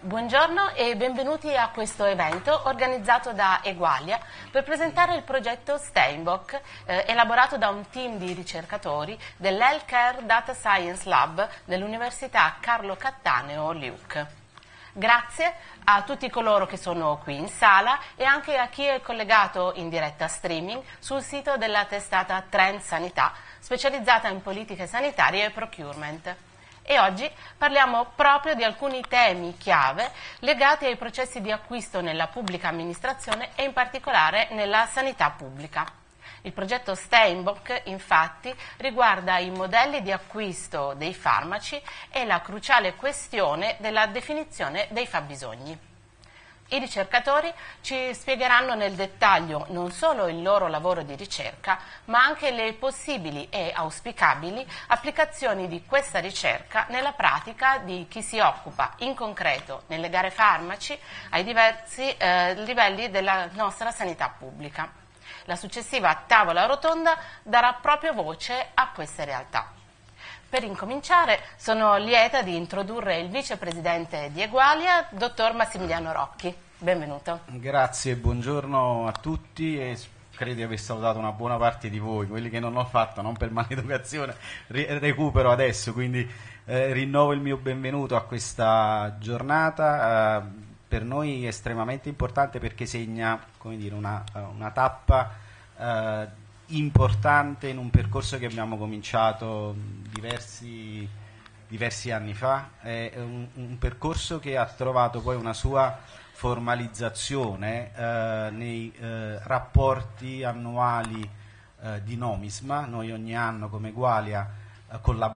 Buongiorno e benvenuti a questo evento organizzato da Egualia per presentare il progetto Steinbock, elaborato da un team di ricercatori dell'Healthcare Data Science Lab dell'Università Carlo Cattaneo Luc. Grazie a tutti coloro che sono qui in sala e anche a chi è collegato in diretta streaming sul sito della testata Trend Sanità, specializzata in politiche sanitarie e procurement. E oggi parliamo proprio di alcuni temi chiave legati ai processi di acquisto nella pubblica amministrazione e in particolare nella sanità pubblica. Il progetto Steinbock, infatti, riguarda i modelli di acquisto dei farmaci e la cruciale questione della definizione dei fabbisogni. I ricercatori ci spiegheranno nel dettaglio non solo il loro lavoro di ricerca, ma anche le possibili e auspicabili applicazioni di questa ricerca nella pratica di chi si occupa in concreto nelle gare farmaci ai diversi livelli della nostra sanità pubblica. La successiva tavola rotonda darà proprio voce a queste realtà. Per incominciare sono lieta di introdurre il vicepresidente di Egualia, dottor Massimiliano Rocchi. Benvenuto. Grazie, buongiorno a tutti e credo di aver salutato una buona parte di voi, quelli che non ho fatto, non per maleducazione, recupero adesso, quindi rinnovo il mio benvenuto a questa giornata, per noi estremamente importante perché segna, come dire, una tappa importante in un percorso che abbiamo cominciato diversi anni fa, è un percorso che ha trovato poi una sua formalizzazione nei rapporti annuali di Nomisma. Noi ogni anno come Egualia collaboriamo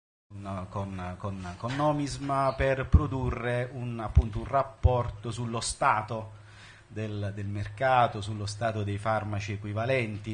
con Nomisma per produrre appunto un rapporto sullo stato del mercato, sullo stato dei farmaci equivalenti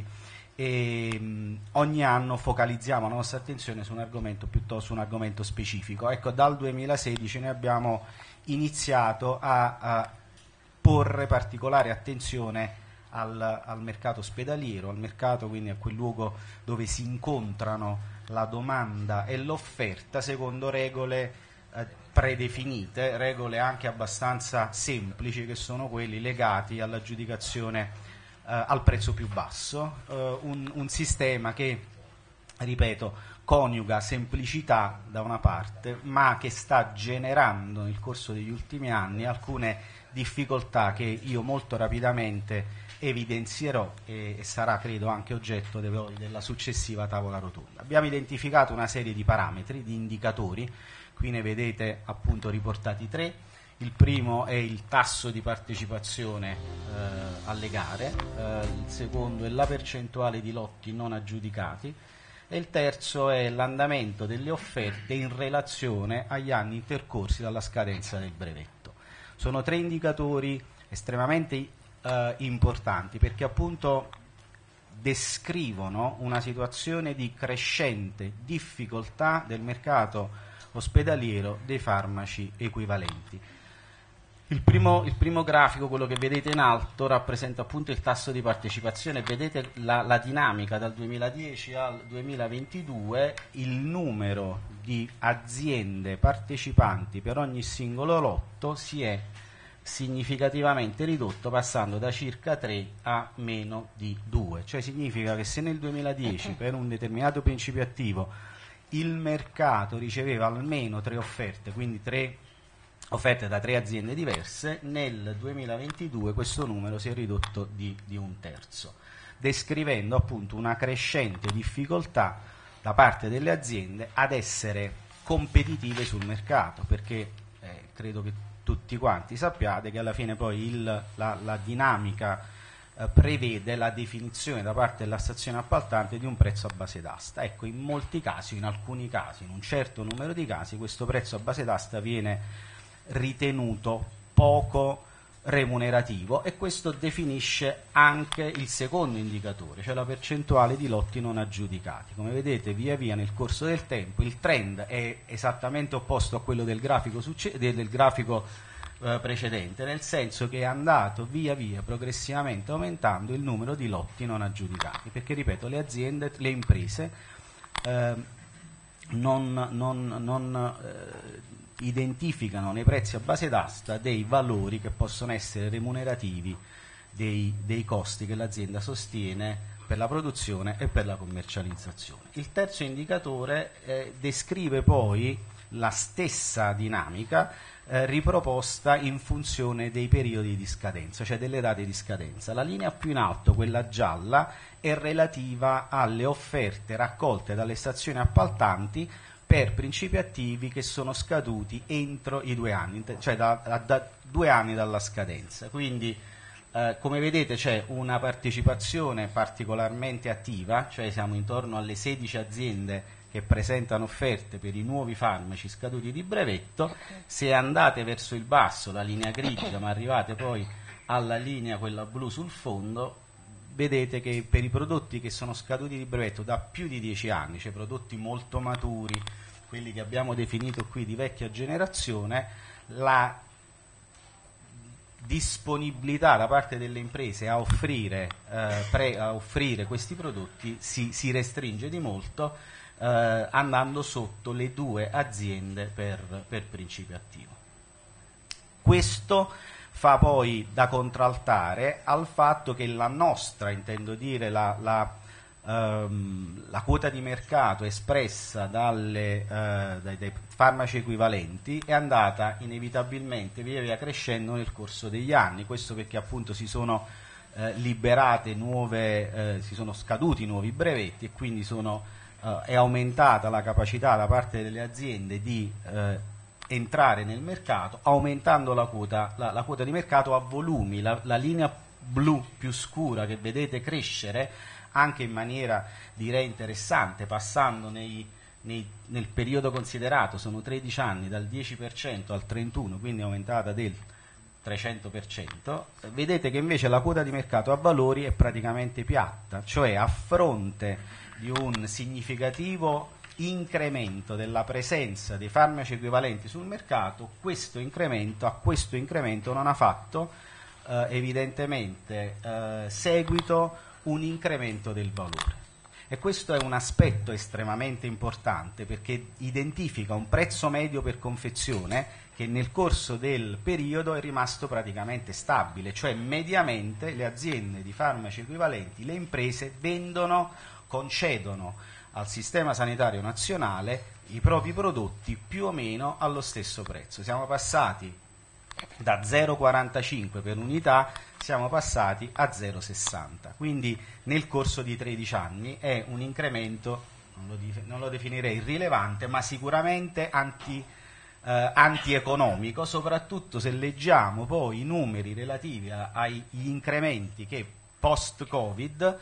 e ogni anno focalizziamo la nostra attenzione su un argomento specifico. Ecco, dal 2016 noi abbiamo iniziato a porre particolare attenzione al mercato ospedaliero, al mercato, quindi a quel luogo dove si incontrano la domanda e l'offerta secondo regole predefinite, regole anche abbastanza semplici, che sono quelli legati all'aggiudicazione al prezzo più basso, un sistema che, ripeto, coniuga semplicità da una parte, ma che sta generando nel corso degli ultimi anni alcune difficoltà che io molto rapidamente evidenzierò e sarà, credo, anche oggetto della successiva tavola rotonda. Abbiamo identificato una serie di parametri, di indicatori, qui ne vedete appunto riportati tre. Il primo è il tasso di partecipazione alle gare, il secondo è la percentuale di lotti non aggiudicati e il terzo è l'andamento delle offerte in relazione agli anni intercorsi dalla scadenza del brevetto. Sono tre indicatori estremamente importanti perché appunto descrivono una situazione di crescente difficoltà del mercato ospedaliero dei farmaci equivalenti. Il primo grafico, quello che vedete in alto, rappresenta appunto il tasso di partecipazione. Vedete la dinamica dal 2010 al 2022, il numero di aziende partecipanti per ogni singolo lotto si è significativamente ridotto, passando da circa 3 a meno di 2. Cioè significa che se nel 2010 per un determinato principio attivo il mercato riceveva almeno 3 offerte, quindi 3 offerte da 3 aziende diverse, nel 2022 questo numero si è ridotto di un terzo, descrivendo appunto una crescente difficoltà da parte delle aziende ad essere competitive sul mercato, perché credo che tutti quanti sappiate che alla fine poi la dinamica prevede la definizione da parte della stazione appaltante di un prezzo a base d'asta. Ecco, in molti casi, in alcuni casi, in un certo numero di casi, questo prezzo a base d'asta viene ritenuto poco remunerativo e questo definisce anche il secondo indicatore, cioè la percentuale di lotti non aggiudicati. Come vedete, via via nel corso del tempo il trend è esattamente opposto a quello del grafico precedente, nel senso che è andato via via progressivamente aumentando il numero di lotti non aggiudicati, perché ripeto, le aziende, le imprese non identificano nei prezzi a base d'asta dei valori che possono essere remunerativi dei costi che l'azienda sostiene per la produzione e per la commercializzazione. Il terzo indicatore descrive poi la stessa dinamica riproposta in funzione dei periodi di scadenza, cioè delle date di scadenza. La linea più in alto, quella gialla, è relativa alle offerte raccolte dalle stazioni appaltanti per principi attivi che sono scaduti entro i 2 anni, cioè da 2 anni dalla scadenza. Quindi come vedete c'è una partecipazione particolarmente attiva, cioè siamo intorno alle 16 aziende che presentano offerte per i nuovi farmaci scaduti di brevetto. Se andate verso il basso, la linea critica, ma arrivate poi alla linea quella blu sul fondo, vedete che per i prodotti che sono scaduti di brevetto da più di 10 anni, cioè prodotti molto maturi, quelli che abbiamo definito qui di vecchia generazione, la disponibilità da parte delle imprese a offrire questi prodotti si restringe di molto, andando sotto le 2 aziende per principio attivo. Questo fa poi da contraltare al fatto che la nostra, intendo dire la quota di mercato espressa dai farmaci equivalenti è andata inevitabilmente via via crescendo nel corso degli anni. Questo perché appunto si sono si sono scaduti nuovi brevetti e quindi è aumentata la capacità da parte delle aziende di entrare nel mercato, aumentando la quota di mercato a volumi. La linea blu più scura che vedete crescere anche in maniera direi interessante, passando nel periodo considerato, sono 13 anni, dal 10% al 31%, quindi è aumentata del 300%, vedete che invece la quota di mercato a valori è praticamente piatta, cioè a fronte di un significativo incremento della presenza dei farmaci equivalenti sul mercato, a questo incremento non ha fatto evidentemente seguito un incremento del valore. E questo è un aspetto estremamente importante perché identifica un prezzo medio per confezione che nel corso del periodo è rimasto praticamente stabile, cioè mediamente le aziende di farmaci equivalenti, le imprese concedono al sistema sanitario nazionale i propri prodotti più o meno allo stesso prezzo. Siamo passati da 0,45 per unità, siamo passati a 0,60, quindi nel corso di 13 anni è un incremento, non lo definirei rilevante, ma sicuramente antieconomico, soprattutto se leggiamo poi i numeri relativi agli incrementi che post-Covid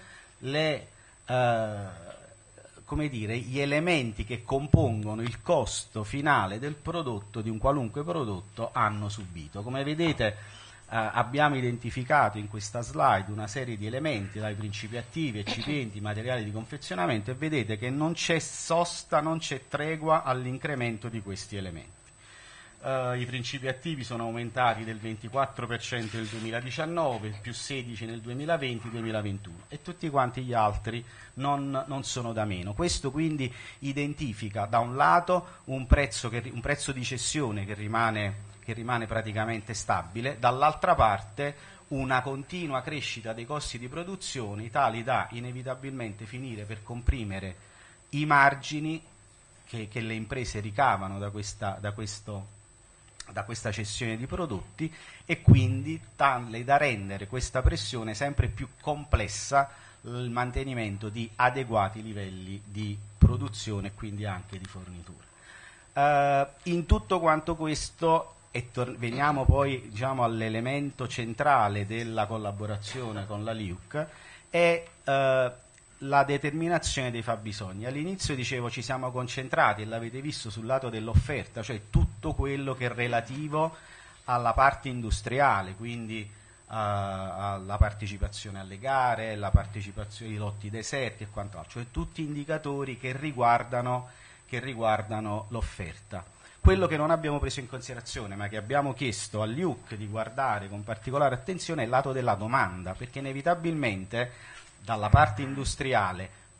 gli elementi che compongono il costo finale del prodotto, di un qualunque prodotto, hanno subito. Come vedete abbiamo identificato in questa slide una serie di elementi, dai principi attivi, eccipienti, materiali di confezionamento, e vedete che non c'è sosta, non c'è tregua all'incremento di questi elementi. I principi attivi sono aumentati del 24% nel 2019, più 16% nel 2020-2021 e tutti quanti gli altri non sono da meno. Questo quindi identifica da un lato un prezzo di cessione che rimane praticamente stabile, dall'altra parte una continua crescita dei costi di produzione tali da inevitabilmente finire per comprimere i margini che le imprese ricavano da questa cessione di prodotti, e quindi tale da rendere questa pressione sempre più complessa il mantenimento di adeguati livelli di produzione e quindi anche di fornitura. In tutto quanto questo, veniamo poi all'elemento centrale della collaborazione con la LIUC, è la determinazione dei fabbisogni. All'inizio dicevo ci siamo concentrati, e l'avete visto, sul lato dell'offerta, cioè tutto quello che è relativo alla parte industriale, quindi alla partecipazione alle gare, la partecipazione ai lotti deserti e quant'altro, cioè tutti indicatori che riguardano l'offerta. Quello che non abbiamo preso in considerazione, ma che abbiamo chiesto all'IUC di guardare con particolare attenzione, è il lato della domanda, perché inevitabilmente dalla parte industriale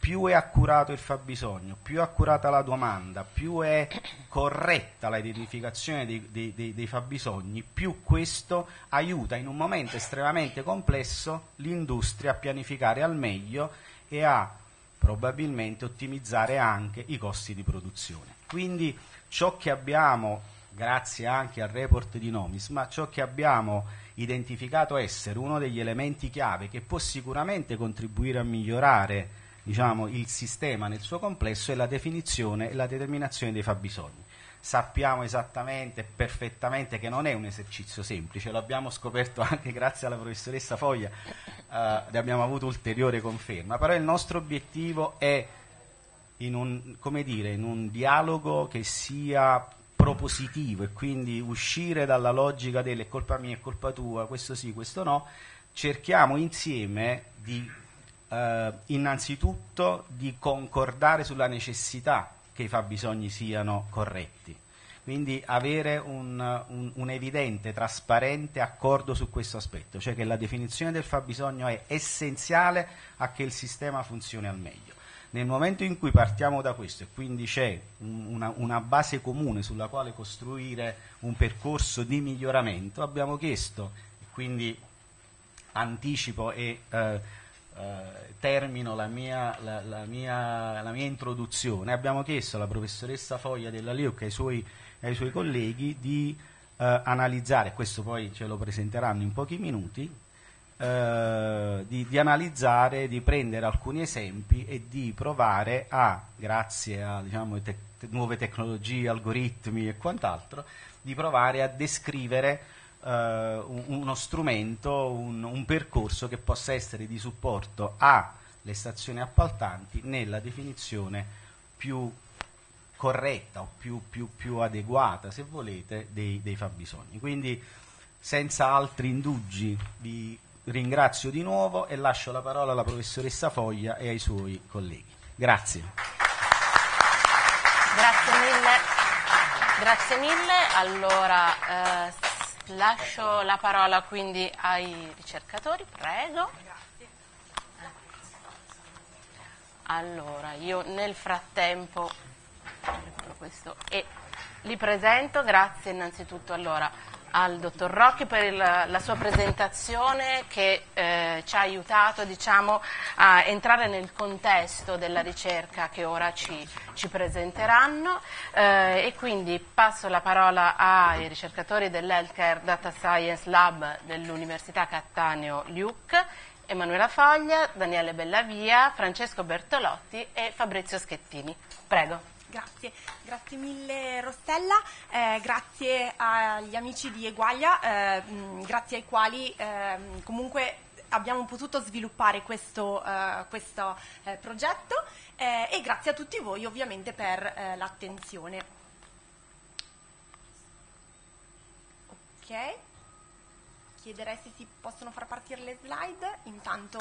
più è accurato il fabbisogno, più è accurata la domanda, più è corretta la identificazione dei fabbisogni, più questo aiuta in un momento estremamente complesso l'industria a pianificare al meglio e a probabilmente ottimizzare anche i costi di produzione. Quindi ciò che abbiamo, grazie anche al report di Nomisma, ciò che abbiamo identificato essere uno degli elementi chiave che può sicuramente contribuire a migliorare, diciamo, il sistema nel suo complesso è la definizione e la determinazione dei fabbisogni. Sappiamo esattamente, perfettamente che non è un esercizio semplice, lo abbiamo scoperto anche grazie alla professoressa Foglia, ne abbiamo avuto ulteriore conferma, però il nostro obiettivo è in un dialogo che sia propositivo e quindi uscire dalla logica delle è colpa mia, è colpa tua, questo sì, questo no. Cerchiamo insieme di innanzitutto di concordare sulla necessità che i fabbisogni siano corretti, quindi avere un evidente, trasparente accordo su questo aspetto, cioè che la definizione del fabbisogno è essenziale a che il sistema funzioni al meglio. Nel momento in cui partiamo da questo e quindi c'è una base comune sulla quale costruire un percorso di miglioramento, abbiamo chiesto, e quindi anticipo e termino la mia introduzione, abbiamo chiesto alla professoressa Foglia della LIUC e ai suoi colleghi di analizzare, questo poi ce lo presenteranno in pochi minuti, di analizzare, di prendere alcuni esempi e di provare grazie a diciamo, nuove tecnologie, algoritmi e quant'altro, di provare a descrivere uno strumento, un percorso che possa essere di supporto alle stazioni appaltanti nella definizione più corretta o più adeguata, se volete, dei fabbisogni. Quindi senza altri indugi vi ringrazio di nuovo e lascio la parola alla professoressa Foglia e ai suoi colleghi. Grazie. Grazie mille. Allora lascio la parola quindi ai ricercatori, prego. Allora, io nel frattempo questo e li presento. Grazie innanzitutto allora al dottor Rocchi per la sua presentazione che ci ha aiutato, diciamo, a entrare nel contesto della ricerca che ora ci presenteranno, e quindi passo la parola ai ricercatori dell'Healthcare Data Science Lab dell'Università Cattaneo LIUC, Emanuela Foglia, Daniele Bellavia, Francesco Bertolotti e Fabrizio Schettini. Prego. Grazie mille Rossella, grazie agli amici di Eguaglia, grazie ai quali comunque abbiamo potuto sviluppare questo progetto, e grazie a tutti voi ovviamente per l'attenzione. Ok, chiederei se si possono far partire le slide, intanto...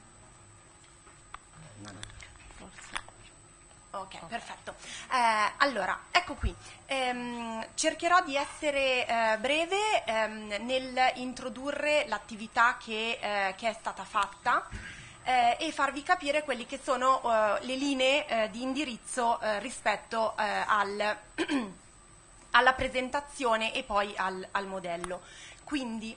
Forse... Ok, perfetto. Allora, ecco qui. Cercherò di essere breve nel introdurre l'attività che è stata fatta e farvi capire quelli che sono le linee di indirizzo rispetto alla presentazione e poi al modello. Quindi,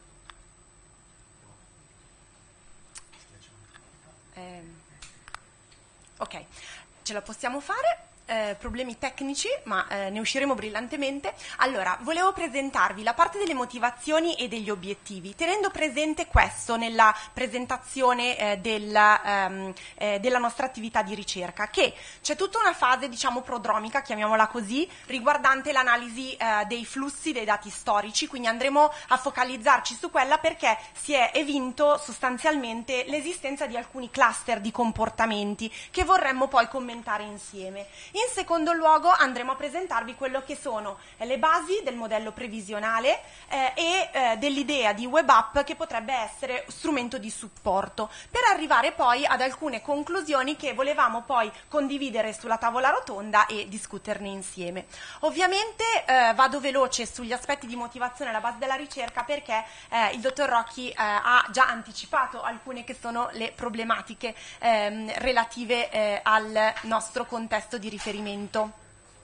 ok. Ce la possiamo fare, problemi tecnici, ma ne usciremo brillantemente. Allora, volevo presentarvi la parte delle motivazioni e degli obiettivi, tenendo presente questo nella presentazione della nostra attività di ricerca, che c'è tutta una fase, diciamo, prodromica, chiamiamola così, riguardante l'analisi dei flussi dei dati storici, quindi andremo a focalizzarci su quella perché si è evinto sostanzialmente l'esistenza di alcuni cluster di comportamenti che vorremmo poi commentare insieme. In secondo luogo andremo a presentarvi quello che sono le basi del modello previsionale e dell'idea di web app che potrebbe essere strumento di supporto, per arrivare poi ad alcune conclusioni che volevamo poi condividere sulla tavola rotonda e discuterne insieme. Ovviamente vado veloce sugli aspetti di motivazione alla base della ricerca perché il dottor Rocchi ha già anticipato alcune che sono le problematiche relative al nostro contesto di riferimento.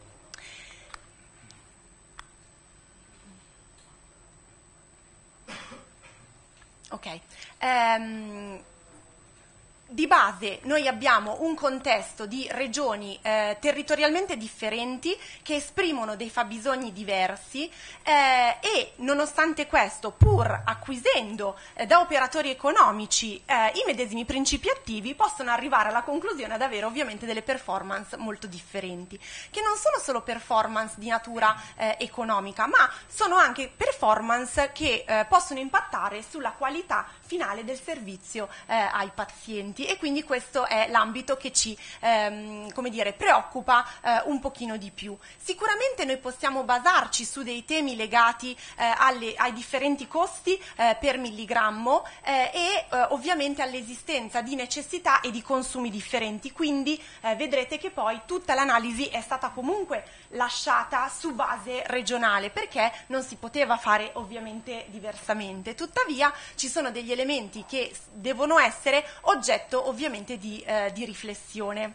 Ok. Di base noi abbiamo un contesto di regioni territorialmente differenti che esprimono dei fabbisogni diversi e nonostante questo, pur acquisendo da operatori economici i medesimi principi attivi, possono arrivare alla conclusione ad avere ovviamente delle performance molto differenti, che non sono solo performance di natura economica, ma sono anche performance che possono impattare sulla qualità finale del servizio ai pazienti. E quindi questo è l'ambito che ci come dire, preoccupa un pochino di più. Sicuramente noi possiamo basarci su dei temi legati ai differenti costi per milligrammo e ovviamente all'esistenza di necessità e di consumi differenti, quindi vedrete che poi tutta l'analisi è stata comunque lasciata su base regionale perché non si poteva fare ovviamente diversamente. Tuttavia ci sono degli elementi che devono essere oggetto ovviamente di riflessione.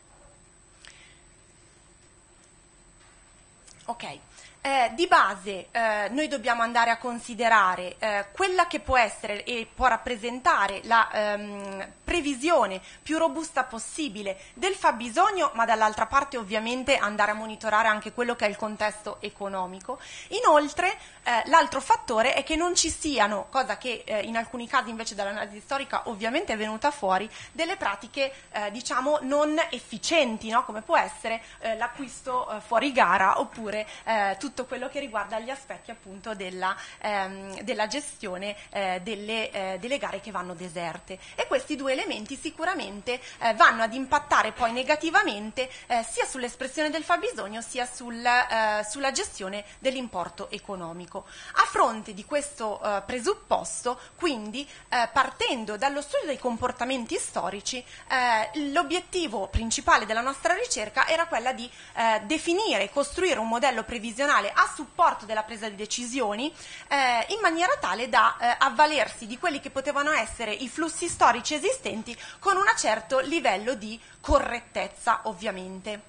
Ok. Di base noi dobbiamo andare a considerare quella che può essere e può rappresentare la previsione più robusta possibile del fabbisogno, ma dall'altra parte ovviamente andare a monitorare anche quello che è il contesto economico. Inoltre l'altro fattore è che non ci siano, cosa che in alcuni casi invece dall'analisi storica ovviamente è venuta fuori, delle pratiche diciamo non efficienti, no? Come può essere l'acquisto fuori gara oppure tutto quello che riguarda gli aspetti appunto della gestione delle gare che vanno deserte. E questi due elementi sicuramente vanno ad impattare poi negativamente sia sull'espressione del fabbisogno sia sulla gestione dell'importo economico. A fronte di questo presupposto, quindi partendo dallo studio dei comportamenti storici, l'obiettivo principale della nostra ricerca era quella di definire e costruire un modello previsionale a supporto della presa di decisioni in maniera tale da avvalersi di quelli che potevano essere i flussi storici esistenti con un certo livello di correttezza ovviamente.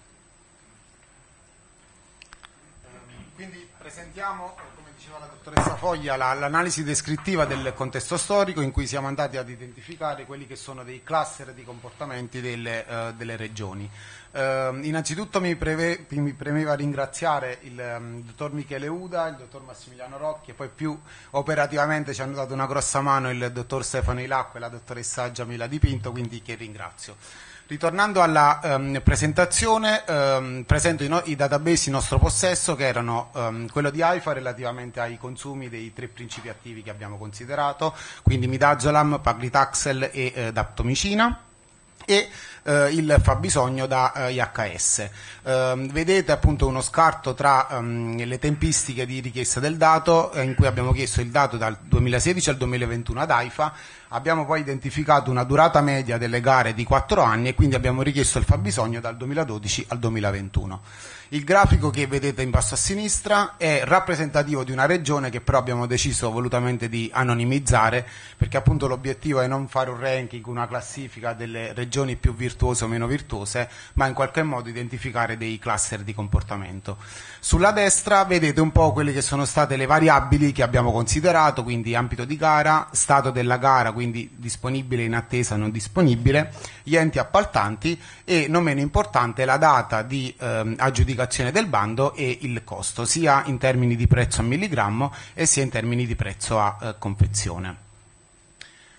Quindi presentiamo, come diceva la dottoressa Foglia, l'analisi descrittiva del contesto storico in cui siamo andati ad identificare quelli che sono dei cluster di comportamenti delle regioni. Innanzitutto mi premeva ringraziare il dottor Michele Uda, il dottor Massimiliano Rocchi e poi più operativamente ci hanno dato una grossa mano il dottor Stefano Ilacqua e la dottoressa Giamila Dipinto, quindi che ringrazio. Ritornando alla presentazione, presento i database in nostro possesso che erano quello di AIFA relativamente ai consumi dei 3 principi attivi che abbiamo considerato, quindi midazolam, paglitaxel e daptomicina, e il fabbisogno da IHS. Vedete appunto uno scarto tra le tempistiche di richiesta del dato, in cui abbiamo chiesto il dato dal 2016 al 2021 ad AIFA, abbiamo poi identificato una durata media delle gare di 4 anni e quindi abbiamo richiesto il fabbisogno dal 2012 al 2021. Il grafico che vedete in basso a sinistra è rappresentativo di una regione che però abbiamo deciso volutamente di anonimizzare, perché appunto l'obiettivo è non fare un ranking, una classifica delle regioni più virtuose o meno virtuose, ma in qualche modo identificare dei cluster di comportamento. Sulla destra vedete un po' quelle che sono state le variabili che abbiamo considerato, quindi ambito di gara, stato della gara, quindi disponibile, in attesa, non disponibile, gli enti appaltanti e, non meno importante, la data di aggiudicazione del bando e il costo, sia in termini di prezzo a milligrammo e sia in termini di prezzo a confezione.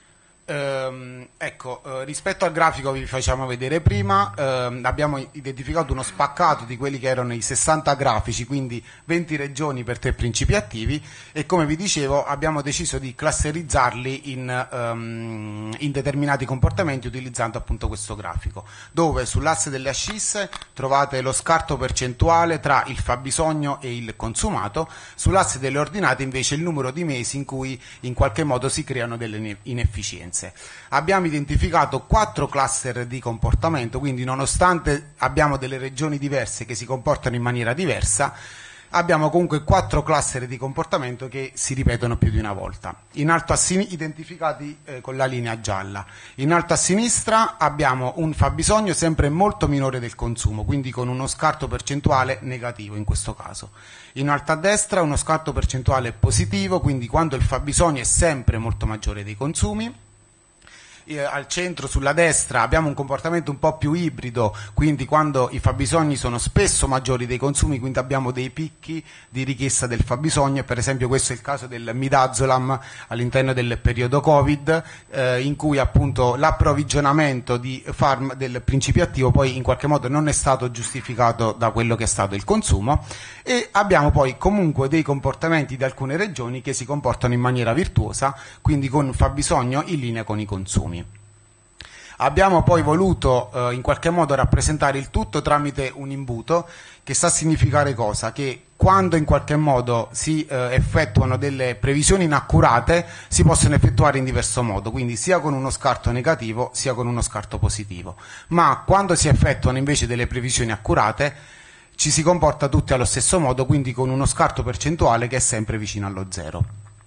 Rispetto al grafico che vi facciamo vedere prima, abbiamo identificato uno spaccato di quelli che erano i 60 grafici, quindi 20 regioni per 3 principi attivi, e come vi dicevo abbiamo deciso di classerizzarli in determinati comportamenti utilizzando appunto questo grafico, dove sull'asse delle ascisse trovate lo scarto percentuale tra il fabbisogno e il consumato, sull'asse delle ordinate invece il numero di mesi in cui in qualche modo si creano delle inefficienze. Abbiamo identificato 4 cluster di comportamento, quindi nonostante abbiamo delle regioni diverse che si comportano in maniera diversa, abbiamo comunque 4 cluster di comportamento che si ripetono più di una volta. In alto identificati con la linea gialla. In alto a sinistra abbiamo un fabbisogno sempre molto minore del consumo, quindi con uno scarto percentuale negativo in questo caso. In alto a destra uno scarto percentuale positivo, quindi quando il fabbisogno è sempre molto maggiore dei consumi. Al centro, sulla destra, abbiamo un comportamento un po' più ibrido, quindi quando i fabbisogni sono spesso maggiori dei consumi, quindi abbiamo dei picchi di richiesta del fabbisogno, per esempio questo è il caso del midazolam all'interno del periodo Covid, in cui appunto l'approvvigionamento del principio attivo poi in qualche modo non è stato giustificato da quello che è stato il consumo, e abbiamo poi comunque dei comportamenti di alcune regioni che si comportano in maniera virtuosa, quindi con fabbisogno in linea con i consumi. Abbiamo poi voluto in qualche modo rappresentare il tutto tramite un imbuto, che sta a significare cosa? Che quando in qualche modo si effettuano delle previsioni inaccurate si possono effettuare in diverso modo, quindi sia con uno scarto negativo sia con uno scarto positivo, ma quando si effettuano invece delle previsioni accurate ci si comporta tutti allo stesso modo, quindi con uno scarto percentuale che è sempre vicino allo 0.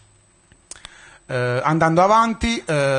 Andando avanti,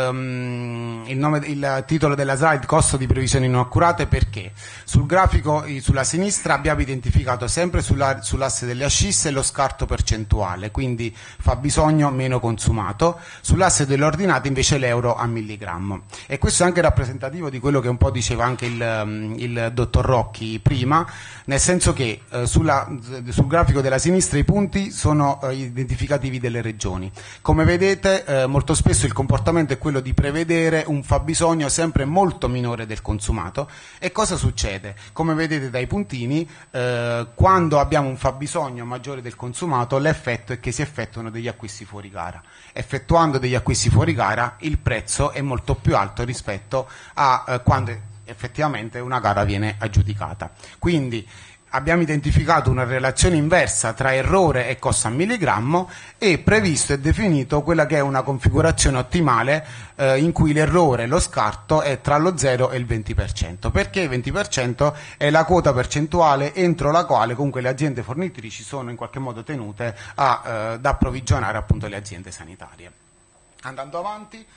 il titolo della slide: costo di previsioni non accurate. Perché? Sul grafico sulla sinistra abbiamo identificato sempre sull'asse delle ascisse lo scarto percentuale, quindi fabbisogno meno consumato, sull'asse delle ordinate invece l'euro a milligrammo, e questo è anche rappresentativo di quello che un po' diceva anche il dottor Rocchi prima, nel senso che sul grafico della sinistra i punti sono identificativi delle regioni. Come vedete molto spesso il comportamento è quello di prevedere un fabbisogno sempre molto minore del consumato. E cosa succede? Come vedete dai puntini, quando abbiamo un fabbisogno maggiore del consumato, l'effetto è che si effettuano degli acquisti fuori gara. Effettuando degli acquisti fuori gara il prezzo è molto più alto rispetto a quando effettivamente una gara viene aggiudicata. Quindi abbiamo identificato una relazione inversa tra errore e costo a milligrammo e previsto e definito quella che è una configurazione ottimale in cui l'errore, lo scarto, è tra lo 0 e il 20%. Perché il 20% è la quota percentuale entro la quale comunque le aziende fornitrici sono in qualche modo tenute ad approvvigionare appunto le aziende sanitarie. Andando avanti,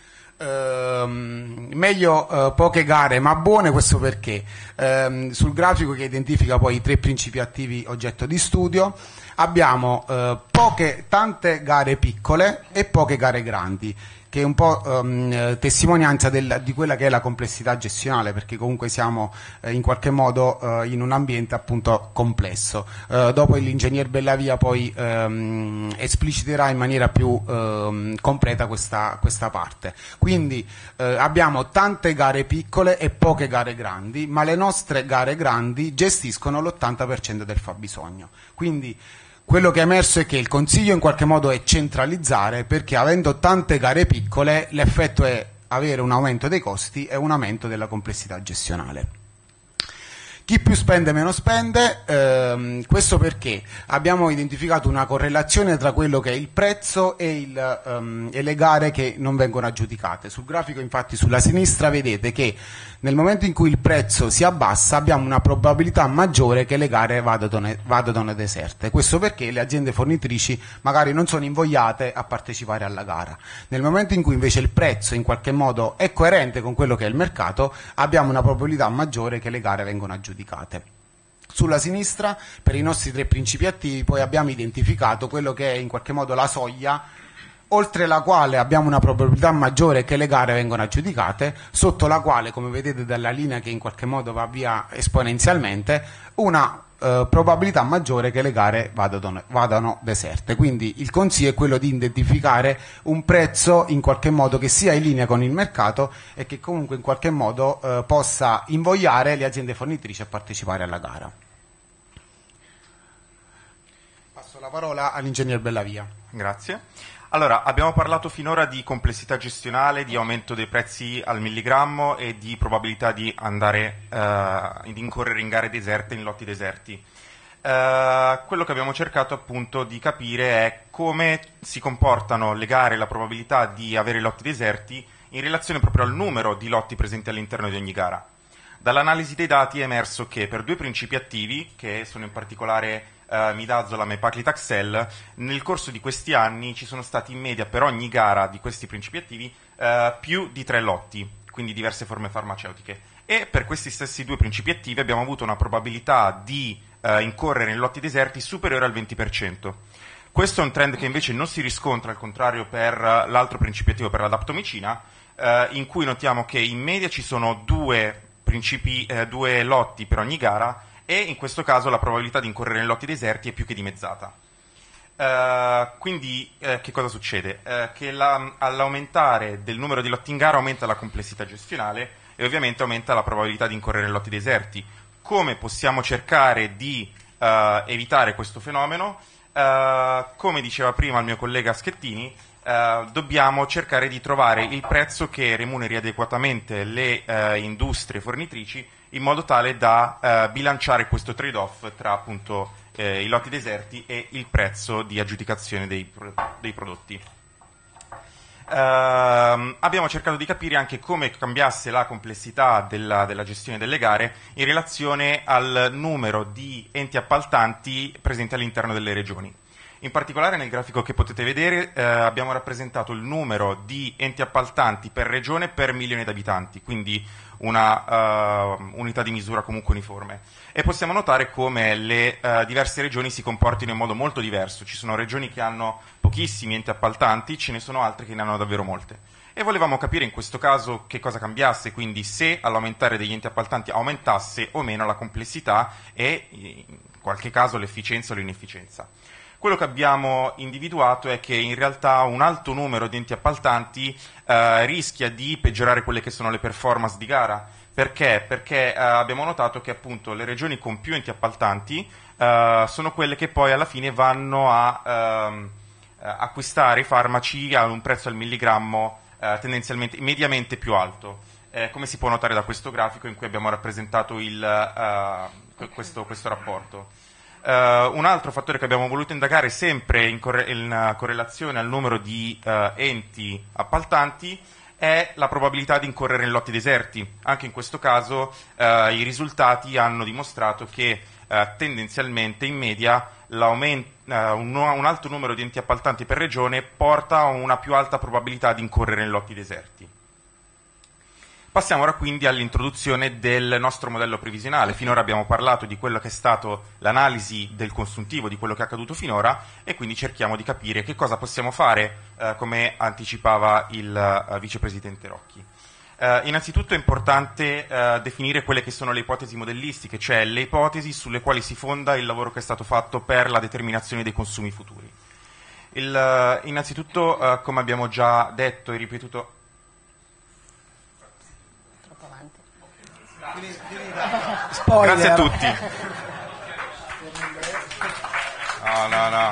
meglio poche gare ma buone. Questo perché sul grafico che identifica poi i 3 principi attivi oggetto di studio abbiamo tante gare piccole e poche gare grandi, che è un po' testimonianza di quella che è la complessità gestionale, perché comunque siamo in qualche modo in un ambiente appunto complesso. Dopo l'ingegner Bellavia poi espliciterà in maniera più completa questa parte. Quindi abbiamo tante gare piccole e poche gare grandi, ma le nostre gare grandi gestiscono l'80% del fabbisogno. Quindi quello che è emerso è che il consiglio in qualche modo è centralizzare, perché avendo tante gare piccole l'effetto è avere un aumento dei costi e un aumento della complessità gestionale. Chi più spende meno spende, questo perché abbiamo identificato una correlazione tra quello che è il prezzo e le gare che non vengono aggiudicate. Sul grafico infatti sulla sinistra vedete che nel momento in cui il prezzo si abbassa abbiamo una probabilità maggiore che le gare vadano deserte. Questo perché le aziende fornitrici magari non sono invogliate a partecipare alla gara. Nel momento in cui invece il prezzo in qualche modo è coerente con quello che è il mercato, abbiamo una probabilità maggiore che le gare vengano aggiudicate. Sulla sinistra, per i nostri 3 principi attivi, poi abbiamo identificato quello che è in qualche modo la soglia oltre la quale abbiamo una probabilità maggiore che le gare vengano aggiudicate, sotto la quale, come vedete dalla linea che in qualche modo va via esponenzialmente, una probabilità maggiore che le gare vadano deserte. Quindi il consiglio è quello di identificare un prezzo in qualche modo che sia in linea con il mercato e che comunque in qualche modo possa invogliare le aziende fornitrici a partecipare alla gara. Passo la parola all'ingegner Bellavia. Grazie. Allora, abbiamo parlato finora di complessità gestionale, di aumento dei prezzi al milligrammo e di probabilità di andare di incorrere in gare deserte, in lotti deserti. Quello che abbiamo cercato appunto di capire è come si comportano le gare e la probabilità di avere lotti deserti in relazione proprio al numero di lotti presenti all'interno di ogni gara. Dall'analisi dei dati è emerso che per due principi attivi, che sono in particolare Midazolam e Paclitaxel, nel corso di questi anni ci sono stati in media per ogni gara di questi principi attivi più di 3 lotti, quindi diverse forme farmaceutiche. E per questi stessi due principi attivi abbiamo avuto una probabilità di incorrere in lotti deserti superiore al 20%. Questo è un trend che invece non si riscontra, al contrario, per l'altro principio attivo, per la daptomicina, in cui notiamo che in media ci sono due lotti per ogni gara, e in questo caso la probabilità di incorrere in lotti deserti è più che dimezzata. Quindi che cosa succede? Che all'aumentare del numero di lotti in gara aumenta la complessità gestionale e ovviamente aumenta la probabilità di incorrere in lotti deserti. Come possiamo cercare di evitare questo fenomeno? Come diceva prima il mio collega Schettini, dobbiamo cercare di trovare il prezzo che remuneri adeguatamente le industrie fornitrici in modo tale da bilanciare questo trade-off tra appunto i lotti deserti e il prezzo di aggiudicazione dei prodotti. Abbiamo cercato di capire anche come cambiasse la complessità della gestione delle gare in relazione al numero di enti appaltanti presenti all'interno delle regioni. In particolare nel grafico che potete vedere abbiamo rappresentato il numero di enti appaltanti per regione per milione di abitanti, quindi una unità di misura comunque uniforme. E possiamo notare come le diverse regioni si comportino in modo molto diverso. Ci sono regioni che hanno pochissimi enti appaltanti, ce ne sono altre che ne hanno davvero molte. E volevamo capire in questo caso che cosa cambiasse, quindi se all'aumentare degli enti appaltanti aumentasse o meno la complessità e in qualche caso l'efficienza o l'inefficienza. Quello che abbiamo individuato è che in realtà un alto numero di enti appaltanti rischia di peggiorare quelle che sono le performance di gara. Perché? Perché abbiamo notato che appunto le regioni con più enti appaltanti sono quelle che poi alla fine vanno a acquistare i farmaci a un prezzo al milligrammo tendenzialmente mediamente più alto. Come si può notare da questo grafico in cui abbiamo rappresentato questo rapporto. Un altro fattore che abbiamo voluto indagare sempre in correlazione al numero di enti appaltanti è la probabilità di incorrere in lotti deserti. Anche in questo caso i risultati hanno dimostrato che tendenzialmente in media un alto numero di enti appaltanti per regione porta a una più alta probabilità di incorrere in lotti deserti. Passiamo ora quindi all'introduzione del nostro modello previsionale. Finora abbiamo parlato di quello che è stato l'analisi del consuntivo, di quello che è accaduto finora, e quindi cerchiamo di capire che cosa possiamo fare, come anticipava il vicepresidente Rocchi. Innanzitutto è importante definire quelle che sono le ipotesi modellistiche, cioè le ipotesi sulle quali si fonda il lavoro che è stato fatto per la determinazione dei consumi futuri. Innanzitutto, come abbiamo già detto e ripetuto, Spoiler. grazie a tutti. No.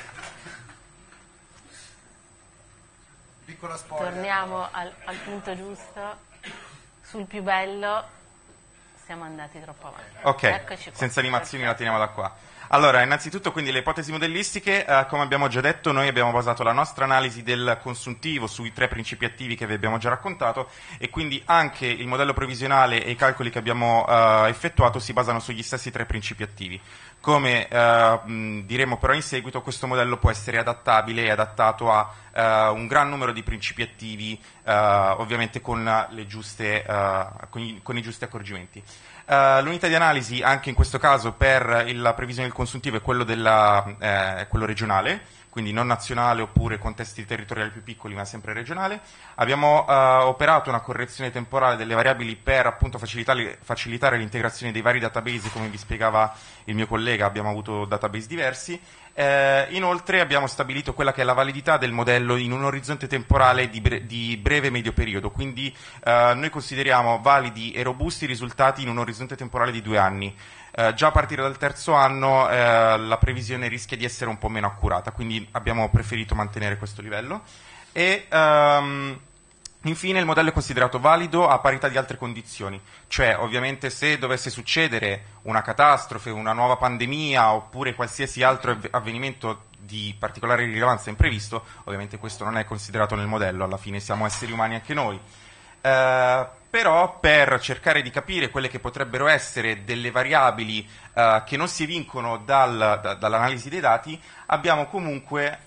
Piccola spoiler. Torniamo al punto giusto, sul più bello, siamo andati troppo avanti. Ok, Eccoci qua. senza animazioni la teniamo da qua. Allora, innanzitutto quindi le ipotesi modellistiche, come abbiamo già detto, noi abbiamo basato la nostra analisi del consuntivo sui 3 principi attivi che vi abbiamo già raccontato, e quindi anche il modello previsionale e i calcoli che abbiamo effettuato si basano sugli stessi 3 principi attivi. Come diremo però in seguito, questo modello può essere adattabile e adattato a un gran numero di principi attivi, ovviamente con i giusti accorgimenti. L'unità di analisi anche in questo caso per la previsione del consuntivo è quello regionale, quindi non nazionale oppure contesti territoriali più piccoli, ma sempre regionale. Abbiamo operato una correzione temporale delle variabili per appunto facilitare l'integrazione dei vari database, come vi spiegava il mio collega, abbiamo avuto database diversi. Inoltre abbiamo stabilito quella che è la validità del modello in un orizzonte temporale di breve e medio periodo, quindi noi consideriamo validi e robusti i risultati in un orizzonte temporale di 2 anni. Già a partire dal terzo anno la previsione rischia di essere un po' meno accurata, quindi abbiamo preferito mantenere questo livello. E infine il modello è considerato valido a parità di altre condizioni, cioè ovviamente se dovesse succedere una catastrofe, una nuova pandemia oppure qualsiasi altro avvenimento di particolare rilevanza imprevisto, ovviamente questo non è considerato nel modello, alla fine siamo esseri umani anche noi. Però per cercare di capire quelle che potrebbero essere delle variabili che non si evincono dall'analisi dei dati, abbiamo comunque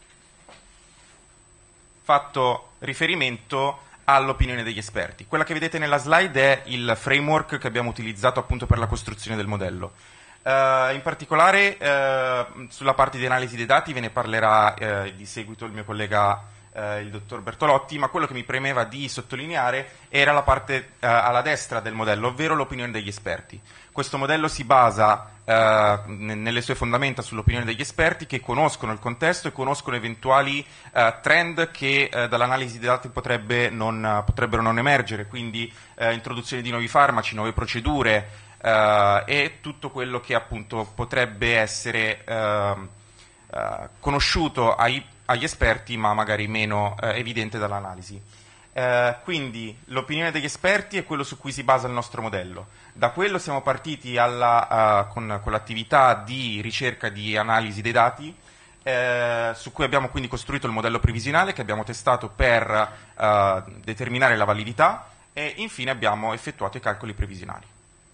fatto riferimento all'opinione degli esperti. Quella che vedete nella slide è il framework che abbiamo utilizzato appunto per la costruzione del modello. In particolare sulla parte di analisi dei dati ve ne parlerà di seguito il mio collega il dottor Bertolotti, ma quello che mi premeva di sottolineare era la parte alla destra del modello, ovvero l'opinione degli esperti. Questo modello si basa nelle sue fondamenta sull'opinione degli esperti che conoscono il contesto e conoscono eventuali trend che dall'analisi dei dati potrebbero non emergere, quindi introduzione di nuovi farmaci, nuove procedure e tutto quello che appunto potrebbe essere conosciuto agli esperti ma magari meno evidente dall'analisi. Quindi l'opinione degli esperti è quello su cui si basa il nostro modello. Da quello siamo partiti con l'attività di ricerca di analisi dei dati, su cui abbiamo quindi costruito il modello previsionale che abbiamo testato per determinare la validità e infine abbiamo effettuato i calcoli previsionali.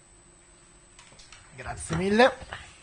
Grazie mille.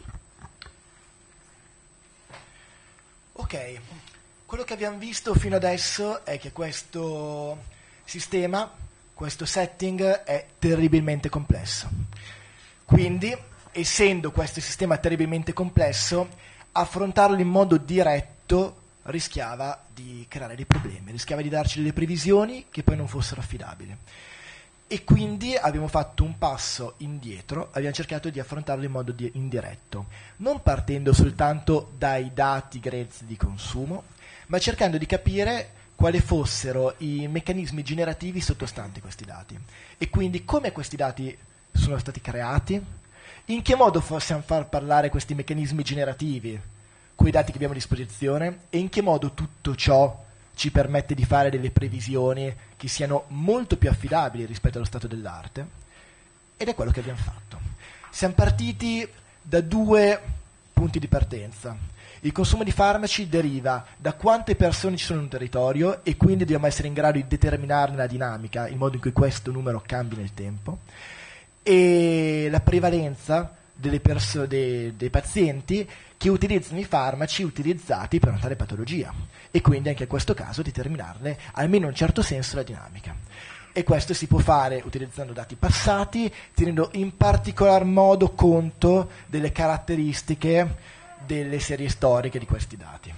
Ok, quello che abbiamo visto fino adesso è che questo sistema, questo setting è terribilmente complesso. Quindi, essendo questo sistema terribilmente complesso, affrontarlo in modo diretto rischiava di creare dei problemi, rischiava di darci delle previsioni che poi non fossero affidabili. E quindi abbiamo fatto un passo indietro, abbiamo cercato di affrontarlo in modo indiretto, non partendo soltanto dai dati grezzi di consumo, ma cercando di capire quali fossero i meccanismi generativi sottostanti questi dati e quindi come questi dati sono stati creati, in che modo possiamo far parlare questi meccanismi generativi con i dati che abbiamo a disposizione e in che modo tutto ciò ci permette di fare delle previsioni che siano molto più affidabili rispetto allo stato dell'arte, ed è quello che abbiamo fatto. Siamo partiti da 2 punti di partenza. Il consumo di farmaci deriva da quante persone ci sono in un territorio e quindi dobbiamo essere in grado di determinarne la dinamica, il modo in cui questo numero cambia nel tempo, e la prevalenza dei pazienti che utilizzano i farmaci utilizzati per una tale patologia e quindi anche in questo caso determinarne almeno in un certo senso la dinamica. E questo si può fare utilizzando dati passati, tenendo in particolar modo conto delle caratteristiche delle serie storiche di questi dati.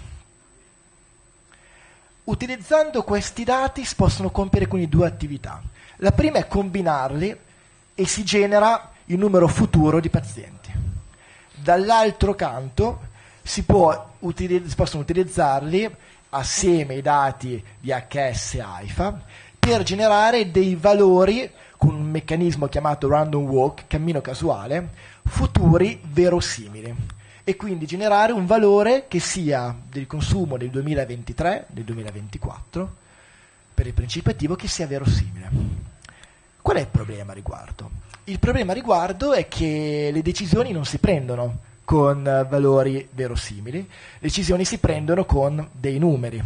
Utilizzando questi dati si possono compiere quindi 2 attività. La prima è combinarli e si genera il numero futuro di pazienti. Dall'altro canto si possono utilizzarli assieme ai dati di HS e AIFA per generare dei valori con un meccanismo chiamato random walk, cammino casuale, futuri verosimili, e quindi generare un valore che sia del consumo del 2023, del 2024, per il principio attivo che sia verosimile. Qual è il problema a riguardo? Il problema a riguardo è che le decisioni non si prendono con valori verosimili, le decisioni si prendono con dei numeri,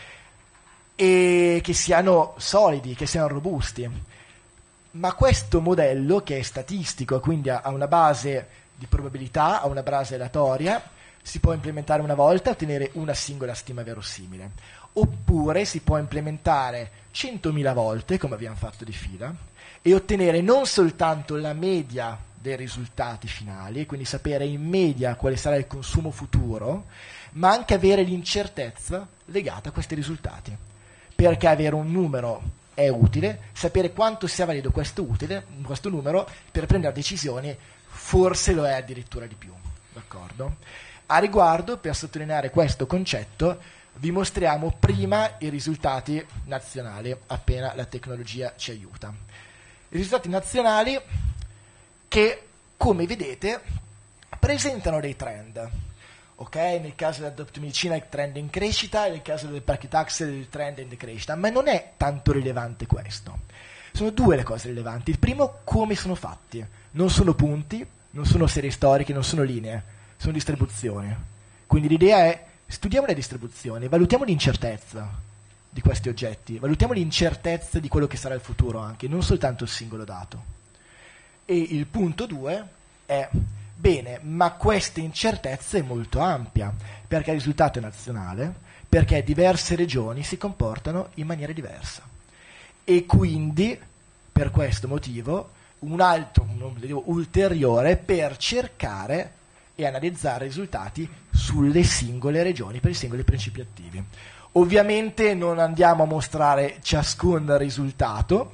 e che siano solidi, che siano robusti. Ma questo modello, che è statistico, quindi ha una base di probabilità, ha una base aleatoria, si può implementare una volta e ottenere una singola stima verosimile, oppure si può implementare 100.000 volte, come abbiamo fatto di fila, e ottenere non soltanto la media dei risultati finali, e quindi sapere in media quale sarà il consumo futuro, ma anche avere l'incertezza legata a questi risultati, perché avere un numero è utile, sapere quanto sia valido questo numero per prendere decisioni forse lo è addirittura di più, d'accordo? A riguardo, per sottolineare questo concetto, vi mostriamo prima i risultati nazionali, appena la tecnologia ci aiuta. I risultati nazionali che, come vedete, presentano dei trend. Ok, nel caso dell'adoptomedicina il trend è in crescita, nel caso del paclitaxel il trend è in decrescita, ma non è tanto rilevante questo. Sono due le cose rilevanti. Il primo, come sono fatti. Non sono punti, non sono serie storiche, non sono linee, sono distribuzioni. Quindi l'idea è: studiamo le distribuzioni, valutiamo l'incertezza di questi oggetti, valutiamo l'incertezza di quello che sarà il futuro anche, non soltanto il singolo dato. E il punto 2 è: bene, ma questa incertezza è molto ampia, perché il risultato è nazionale, perché diverse regioni si comportano in maniera diversa. E quindi, per questo motivo, un altro ulteriore per cercare e analizzare i risultati sulle singole regioni, per i singoli principi attivi. Ovviamente non andiamo a mostrare ciascun risultato,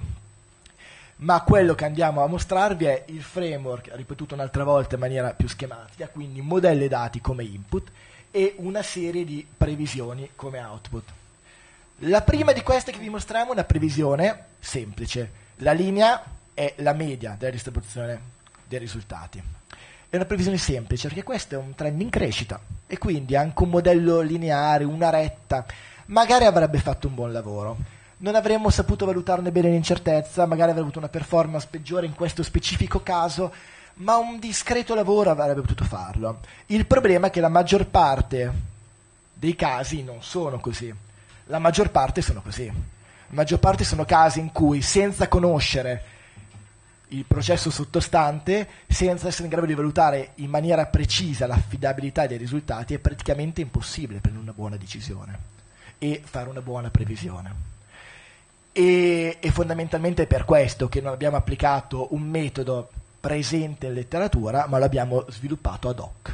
ma quello che andiamo a mostrarvi è il framework, ripetuto un'altra volta in maniera più schematica, quindi modello e dati come input e una serie di previsioni come output. La prima di queste che vi mostriamo è una previsione semplice. La linea è la media della distribuzione dei risultati. È una previsione semplice perché questo è un trend in crescita e quindi anche un modello lineare, una retta, magari avrebbe fatto un buon lavoro. Non avremmo saputo valutarne bene l'incertezza, magari avrebbe avuto una performance peggiore in questo specifico caso, ma un discreto lavoro avrebbe potuto farlo. Il problema è che la maggior parte dei casi non sono così. La maggior parte sono così. La maggior parte sono casi in cui, senza conoscere il processo sottostante, senza essere in grado di valutare in maniera precisa l'affidabilità dei risultati, è praticamente impossibile prendere una buona decisione e fare una buona previsione. E fondamentalmente è per questo che non abbiamo applicato un metodo presente in letteratura, ma l'abbiamo sviluppato ad hoc.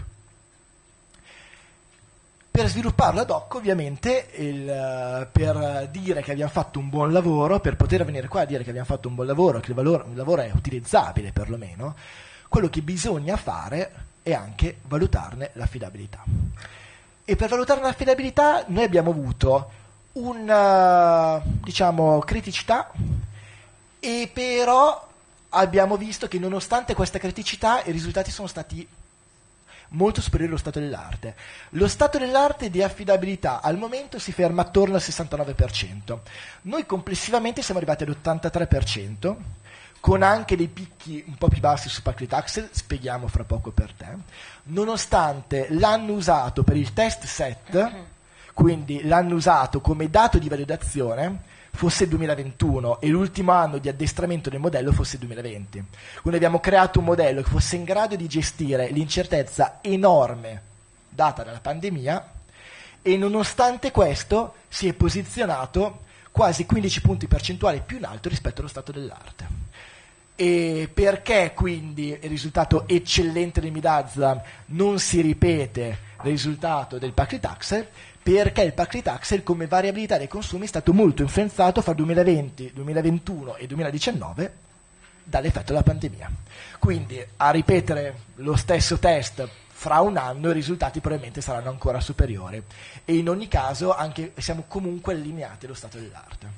Per svilupparlo ad hoc, ovviamente, per dire che abbiamo fatto un buon lavoro, per poter venire qua a dire che abbiamo fatto un buon lavoro, che il lavoro è utilizzabile perlomeno, quello che bisogna fare è anche valutarne l'affidabilità. E per valutarne l'affidabilità noi abbiamo avuto una, criticità, e però abbiamo visto che nonostante questa criticità i risultati sono stati molto superiori allo stato dell'arte. Lo stato dell'arte di affidabilità al momento si ferma attorno al 69%. Noi complessivamente siamo arrivati all'83%, con anche dei picchi un po' più bassi su paclitaxel, spieghiamo fra poco per te, nonostante l'hanno usato per il test set, quindi l'hanno usato come dato di validazione, fosse il 2021 e l'ultimo anno di addestramento del modello fosse il 2020. Quindi abbiamo creato un modello che fosse in grado di gestire l'incertezza enorme data dalla pandemia, e nonostante questo si è posizionato quasi 15 punti percentuali più in alto rispetto allo stato dell'arte. E perché quindi il risultato eccellente del midazolam non si ripete il risultato del paclitaxel? Perché il paclitaxel come variabilità dei consumi è stato molto influenzato fra 2020, 2021 e 2019 dall'effetto della pandemia. Quindi a ripetere lo stesso test fra un anno i risultati probabilmente saranno ancora superiori, e in ogni caso anche siamo comunque allineati allo stato dell'arte.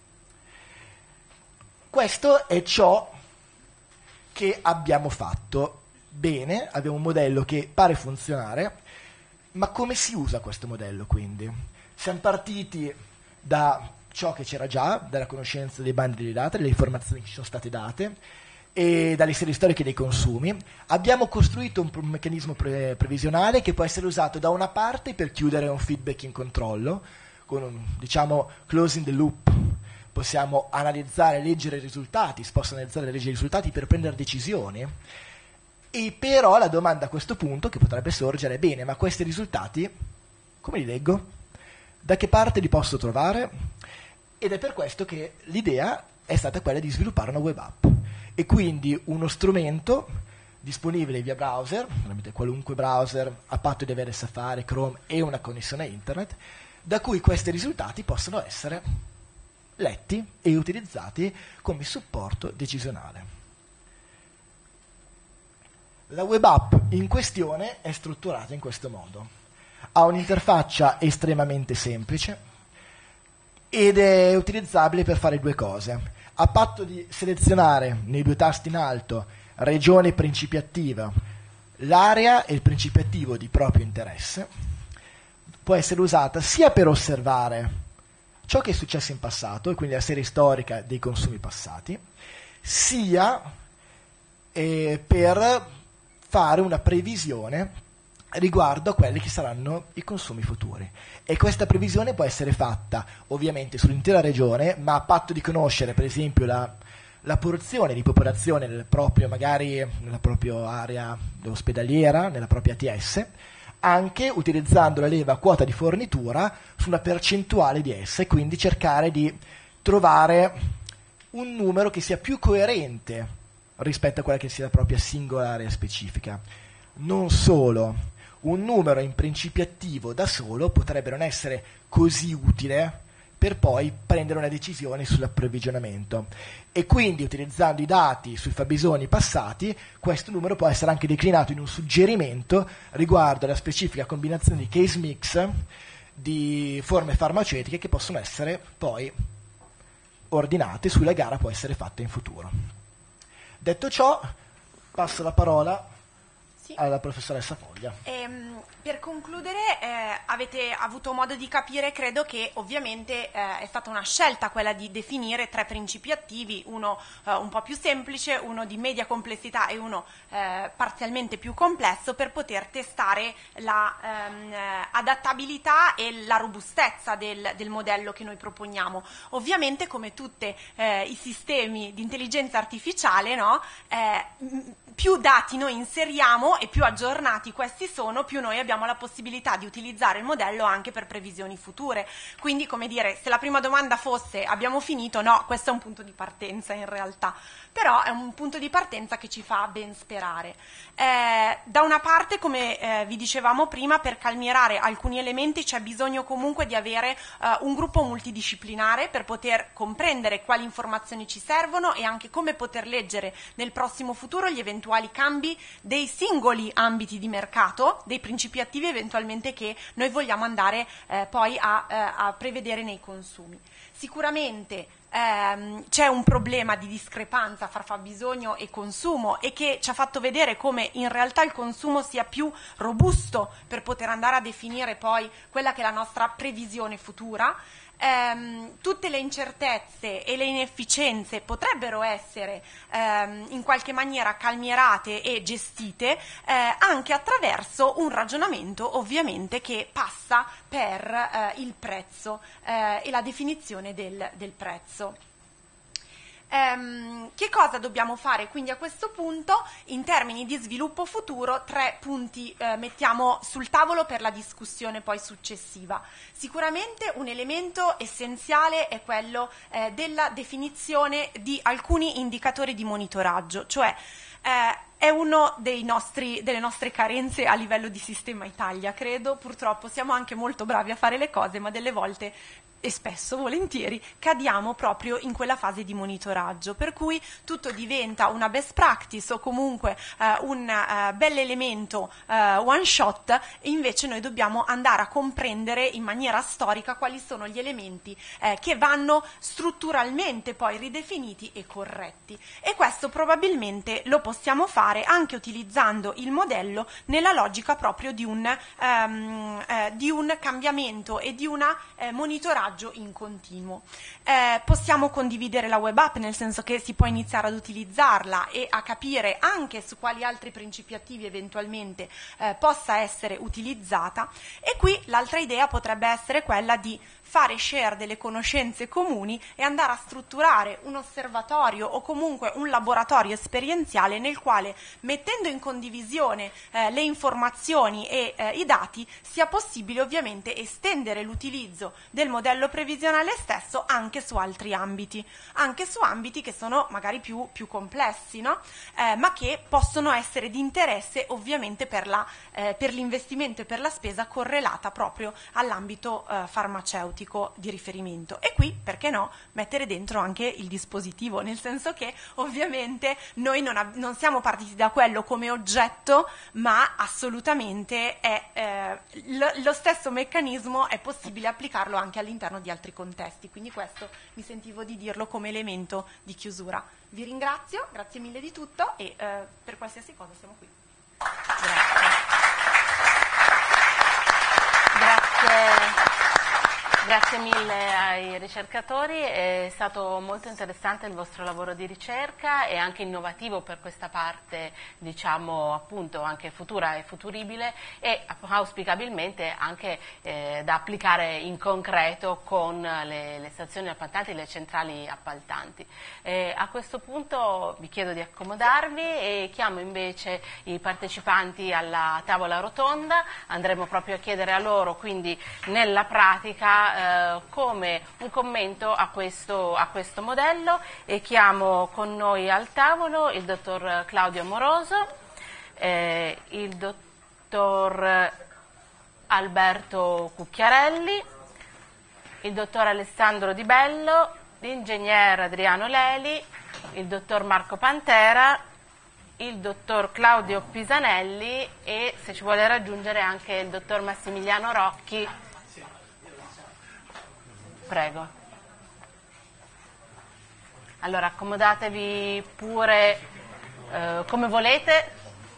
Questo è ciò che abbiamo fatto. Bene, abbiamo un modello che pare funzionare, ma come si usa questo modello quindi? Siamo partiti da ciò che c'era già, dalla conoscenza dei bandi delle date, delle informazioni che ci sono state date e dalle serie storiche dei consumi. Abbiamo costruito un meccanismo previsionale che può essere usato da una parte per chiudere un feedback in controllo, con un, closing the loop. Possiamo analizzare, leggere i risultati, si possono analizzare e leggere i risultati per prendere decisioni. E però la domanda a questo punto che potrebbe sorgere è: bene, ma questi risultati come li leggo? Da che parte li posso trovare? Ed è per questo che l'idea è stata quella di sviluppare una web app, e quindi uno strumento disponibile via browser, tramite qualunque browser a patto di avere Safari, Chrome e una connessione a internet, da cui questi risultati possono essere letti e utilizzati come supporto decisionale. La web app in questione è strutturata in questo modo. Ha un'interfaccia estremamente semplice ed è utilizzabile per fare due cose. A patto di selezionare nei due tasti in alto regione e principio attiva, l'area e il principio attivo di proprio interesse, può essere usata sia per osservare ciò che è successo in passato, e quindi la serie storica dei consumi passati, sia per fare una previsione riguardo a quelli che saranno i consumi futuri. E questa previsione può essere fatta ovviamente sull'intera regione, ma a patto di conoscere per esempio la porzione di popolazione magari nella propria area ospedaliera, nella propria ATS, anche utilizzando la leva quota di fornitura sulla percentuale di essa, e quindi cercare di trovare un numero che sia più coerente rispetto a quella che sia la propria singola area specifica. Non solo, un numero in principio attivo da solo potrebbe non essere così utile per poi prendere una decisione sull'approvvigionamento, e quindi utilizzando i dati sui fabbisogni passati questo numero può essere anche declinato in un suggerimento riguardo alla specifica combinazione di case mix di forme farmaceutiche che possono essere poi ordinate, sulla gara può essere fatta in futuro. Detto ciò, passo la parola alla professoressa Foglia. Per concludere, avete avuto modo di capire, credo, che ovviamente è stata una scelta quella di definire 3 principi attivi, uno un po' più semplice, uno di media complessità e uno parzialmente più complesso, per poter testare la adattabilità e la robustezza del modello che noi proponiamo. Ovviamente, come tutti i sistemi di intelligenza artificiale, no? Più dati noi inseriamo e più aggiornati questi sono, più noi abbiamo la possibilità di utilizzare il modello anche per previsioni future. Quindi, come dire, se la prima domanda fosse abbiamo finito, no, questo è un punto di partenza in realtà, però è un punto di partenza che ci fa ben sperare. Da una parte, come vi dicevamo prima, per calmierare alcuni elementi c'è bisogno comunque di avere un gruppo multidisciplinare per poter comprendere quali informazioni ci servono e anche come poter leggere nel prossimo futuro gli eventuali cambi dei singoli ambiti di mercato, dei principi attivi eventualmente che noi vogliamo andare poi a prevedere nei consumi. Sicuramente c'è un problema di discrepanza fra fabbisogno e consumo, e che ci ha fatto vedere come in realtà il consumo sia più robusto per poter andare a definire poi quella che è la nostra previsione futura. Tutte le incertezze e le inefficienze potrebbero essere in qualche maniera calmierate e gestite anche attraverso un ragionamento ovviamente che passa per il prezzo e la definizione del prezzo. Che cosa dobbiamo fare quindi a questo punto? In termini di sviluppo futuro 3 punti mettiamo sul tavolo per la discussione poi successiva. Sicuramente un elemento essenziale è quello della definizione di alcuni indicatori di monitoraggio, cioè è uno delle nostre carenze a livello di sistema Italia, credo. Purtroppo siamo anche molto bravi a fare le cose, ma delle volte e spesso, volentieri, cadiamo proprio in quella fase di monitoraggio, per cui tutto diventa una best practice o comunque un bell'elemento one shot, e invece noi dobbiamo andare a comprendere in maniera storica quali sono gli elementi che vanno strutturalmente poi ridefiniti e corretti, e questo probabilmente lo possiamo fare anche utilizzando il modello nella logica proprio di un cambiamento e di un monitoraggio in continuo. Possiamo condividere la web app, nel senso che si può iniziare ad utilizzarla e a capire anche su quali altri principi attivi eventualmente possa essere utilizzata, e qui l'altra idea potrebbe essere quella di fare share delle conoscenze comuni e andare a strutturare un osservatorio o comunque un laboratorio esperienziale nel quale, mettendo in condivisione le informazioni e i dati, sia possibile ovviamente estendere l'utilizzo del modello modello previsionale stesso anche su altri ambiti, che sono magari più complessi, no? Ma che possono essere di interesse ovviamente per l'investimento e per la spesa correlata proprio all'ambito farmaceutico di riferimento. E qui, perché no, mettere dentro anche il dispositivo, nel senso che ovviamente noi non siamo partiti da quello come oggetto, ma assolutamente lo stesso meccanismo è possibile applicarlo anche all'interno di altri contesti, quindi questo mi sentivo di dirlo come elemento di chiusura. Vi ringrazio, grazie mille di tutto e per qualsiasi cosa siamo qui. Grazie mille ai ricercatori, è stato molto interessante il vostro lavoro di ricerca e anche innovativo per questa parte, diciamo appunto anche futura e futuribile e auspicabilmente anche da applicare in concreto con le stazioni appaltanti e le centrali appaltanti. A questo punto vi chiedo di accomodarvi e chiamo invece i partecipanti alla tavola rotonda, andremo proprio a chiedere a loro quindi nella pratica come un commento a questo modello e chiamo con noi al tavolo il dottor Claudio Amoroso, il dottor Alberto Cucchiarelli, il dottor Alessandro Di Bello, l'ingegner Adriano Leli, il dottor Marco Pantera, il dottor Claudio Pisanelli e se ci vuole raggiungere anche il dottor Massimiliano Rocchi. Prego. Allora accomodatevi pure come volete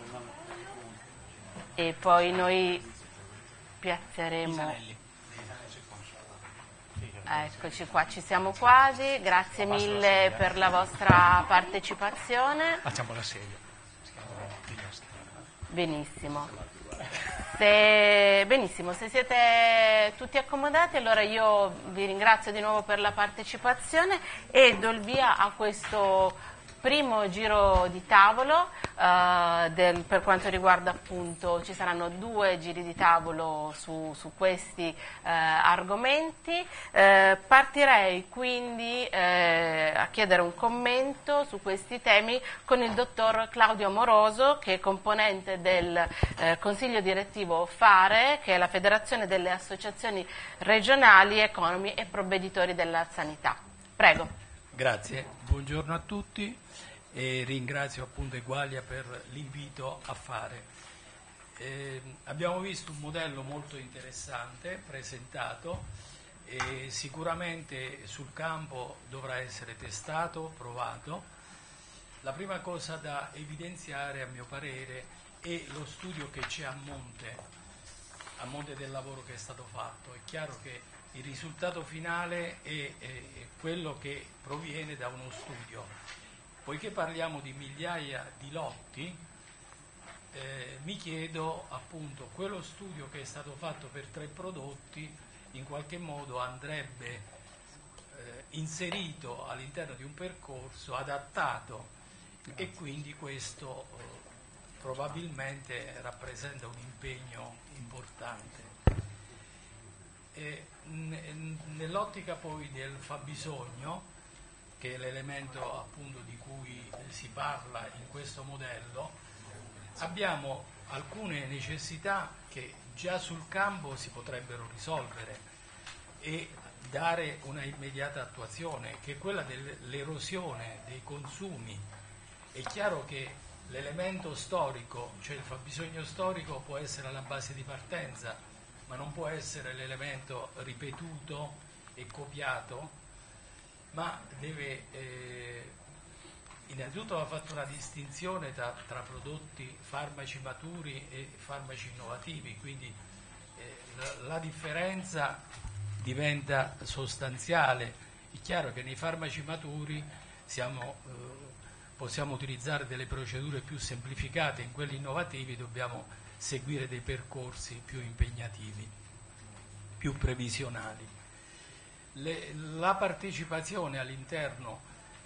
e poi noi piazzeremo. Eccoci qua, ci siamo quasi, grazie mille per la vostra partecipazione. Facciamo la sedia. Benissimo. Benissimo, se siete tutti accomodati allora io vi ringrazio di nuovo per la partecipazione e do il via a questo primo giro di tavolo per quanto riguarda appunto, ci saranno 2 giri di tavolo su questi argomenti. Partirei quindi a chiedere un commento su questi temi con il dottor Claudio Amoroso, che è componente del Consiglio Direttivo FARE, che è la Federazione delle Associazioni Regionali Economi e Provveditori della Sanità. Prego. Grazie, buongiorno a tutti e ringrazio appunto Egualia per l'invito a fare. Abbiamo visto un modello molto interessante presentato e sicuramente sul campo dovrà essere testato, provato. La prima cosa da evidenziare a mio parere è lo studio che c'è a monte del lavoro che è stato fatto. È chiaro che il risultato finale è quello che proviene da uno studio. Poiché parliamo di migliaia di lotti, mi chiedo appunto, quello studio che è stato fatto per 3 prodotti in qualche modo andrebbe inserito all'interno di un percorso adattato e quindi questo probabilmente rappresenta un impegno importante. Nell'ottica poi del fabbisogno, che è l'elemento appunto di cui si parla in questo modello, abbiamo alcune necessità che già sul campo si potrebbero risolvere e dare una immediata attuazione, che è quella dell'erosione dei consumi. È chiaro che l'elemento storico, cioè il fabbisogno storico, può essere la base di partenza, ma non può essere l'elemento ripetuto e copiato, ma deve innanzitutto va fatta una distinzione tra prodotti farmaci maturi e farmaci innovativi, quindi la differenza diventa sostanziale. È chiaro che nei farmaci maturi possiamo utilizzare delle procedure più semplificate, in quelli innovativi dobbiamo seguire dei percorsi più impegnativi, più previsionali. La partecipazione all'interno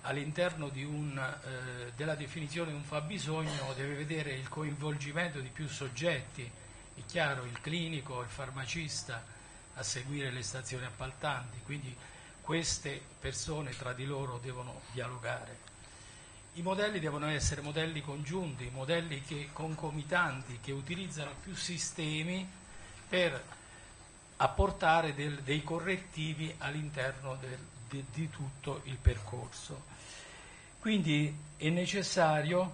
della definizione di un fabbisogno deve vedere il coinvolgimento di più soggetti, è chiaro, il clinico, il farmacista, a seguire le stazioni appaltanti, quindi queste persone tra di loro devono dialogare. I modelli devono essere modelli congiunti, modelli concomitanti, che utilizzano più sistemi per apportare dei correttivi all'interno di tutto il percorso. Quindi è necessario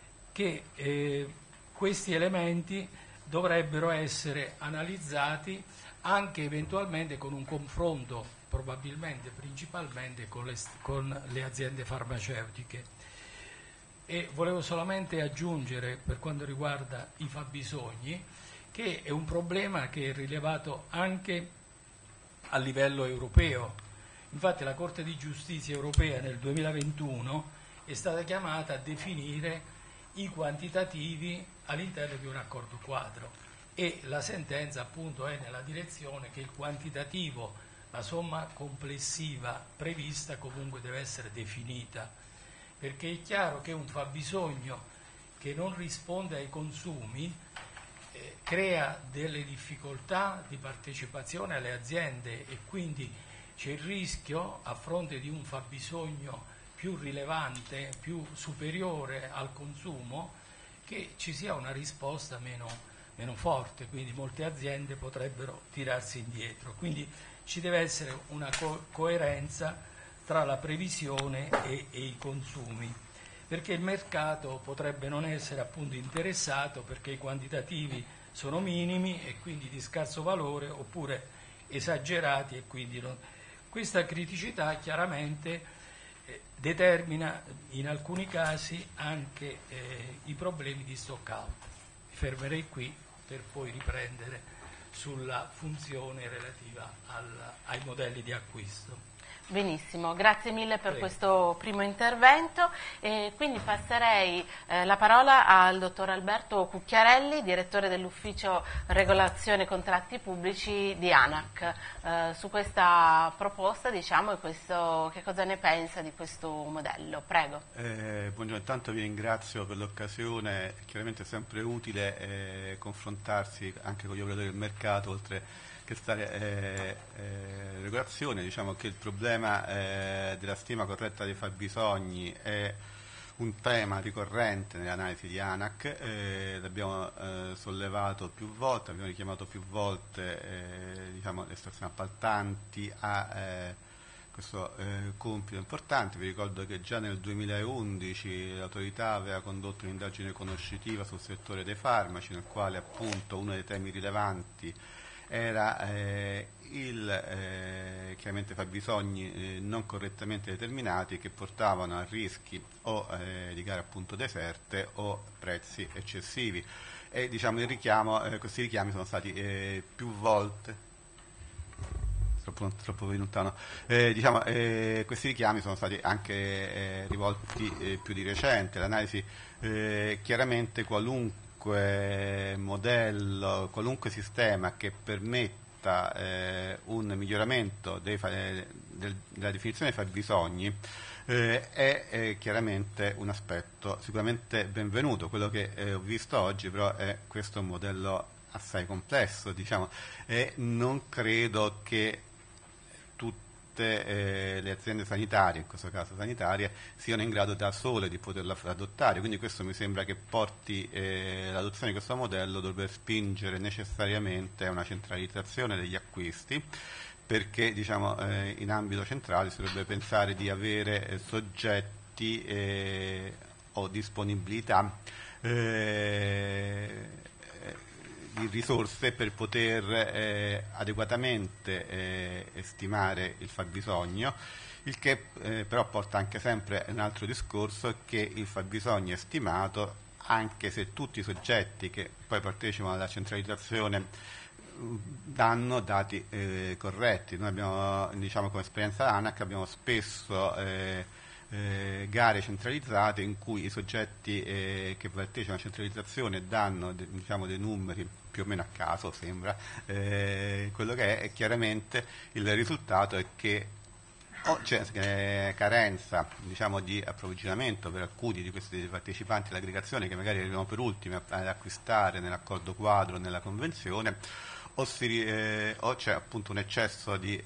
che questi elementi dovrebbero essere analizzati anche eventualmente con un confronto, probabilmente principalmente con le aziende farmaceutiche. E volevo solamente aggiungere, per quanto riguarda i fabbisogni, che è un problema che è rilevato anche a livello europeo. Infatti la Corte di Giustizia europea nel 2021 è stata chiamata a definire i quantitativi all'interno di un accordo quadro, e la sentenza appunto è nella direzione che il quantitativo, la somma complessiva prevista, comunque deve essere definita, perché è chiaro che un fabbisogno che non risponde ai consumi crea delle difficoltà di partecipazione alle aziende, e quindi c'è il rischio, a fronte di un fabbisogno più rilevante, più superiore al consumo, che ci sia una risposta meno forte, quindi molte aziende potrebbero tirarsi indietro. Quindi ci deve essere una coerenza tra la previsione e i consumi, perché il mercato potrebbe non essere appunto interessato perché i quantitativi sono minimi e quindi di scarso valore, oppure esagerati, e quindi questa criticità chiaramente determina in alcuni casi anche i problemi di stock out. Mi fermerei qui per poi riprendere sulla funzione relativa ai modelli di acquisto. Benissimo, grazie mille per questo primo intervento, e quindi passerei la parola al dottor Alberto Cucchiarelli, direttore dell'ufficio regolazione contratti pubblici di ANAC, su questa proposta, diciamo, e che cosa ne pensa di questo modello. Prego. Buongiorno, intanto vi ringrazio per l'occasione. Chiaramente è sempre utile confrontarsi anche con gli operatori del mercato, oltre che stare regolazione. Diciamo che il problema della stima corretta dei fabbisogni è un tema ricorrente nell'analisi di ANAC, l'abbiamo sollevato più volte, abbiamo richiamato più volte diciamo, le stazioni appaltanti a questo compito importante. Vi ricordo che già nel 2011 l'autorità aveva condotto un'indagine conoscitiva sul settore dei farmaci, nel quale appunto uno dei temi rilevanti era chiaramente fabbisogni non correttamente determinati, che portavano a rischi o di gare appunto deserte o prezzi eccessivi, e diciamo questi richiami sono stati più volte troppo lontano. Questi richiami sono stati anche rivolti più di recente. L'analisi chiaramente qualunque modello, qualunque sistema che permetta un miglioramento della definizione dei fabbisogni è chiaramente un aspetto sicuramente benvenuto. Quello che ho visto oggi però è questo modello assai complesso, diciamo, e non credo che le aziende sanitarie, in questo caso sanitarie, siano in grado da sole di poterla adottare, quindi questo mi sembra che porti l'adozione di questo modello dovrebbe spingere necessariamente a una centralizzazione degli acquisti, perché diciamo, in ambito centrale si dovrebbe pensare di avere soggetti o disponibilità di risorse per poter adeguatamente stimare il fabbisogno, il che però porta anche sempre un altro discorso, che il fabbisogno è stimato anche se tutti i soggetti che poi partecipano alla centralizzazione danno dati corretti. Noi abbiamo, diciamo, come esperienza ANAC abbiamo spesso gare centralizzate in cui i soggetti che partecipano alla centralizzazione danno diciamo, dei numeri più o meno a caso, sembra. Quello che è chiaramente il risultato è che c'è carenza, diciamo, di approvvigionamento per alcuni di questi partecipanti all'aggregazione, che magari arrivano per ultimi ad acquistare nell'accordo quadro, nella convenzione, o c'è appunto un eccesso di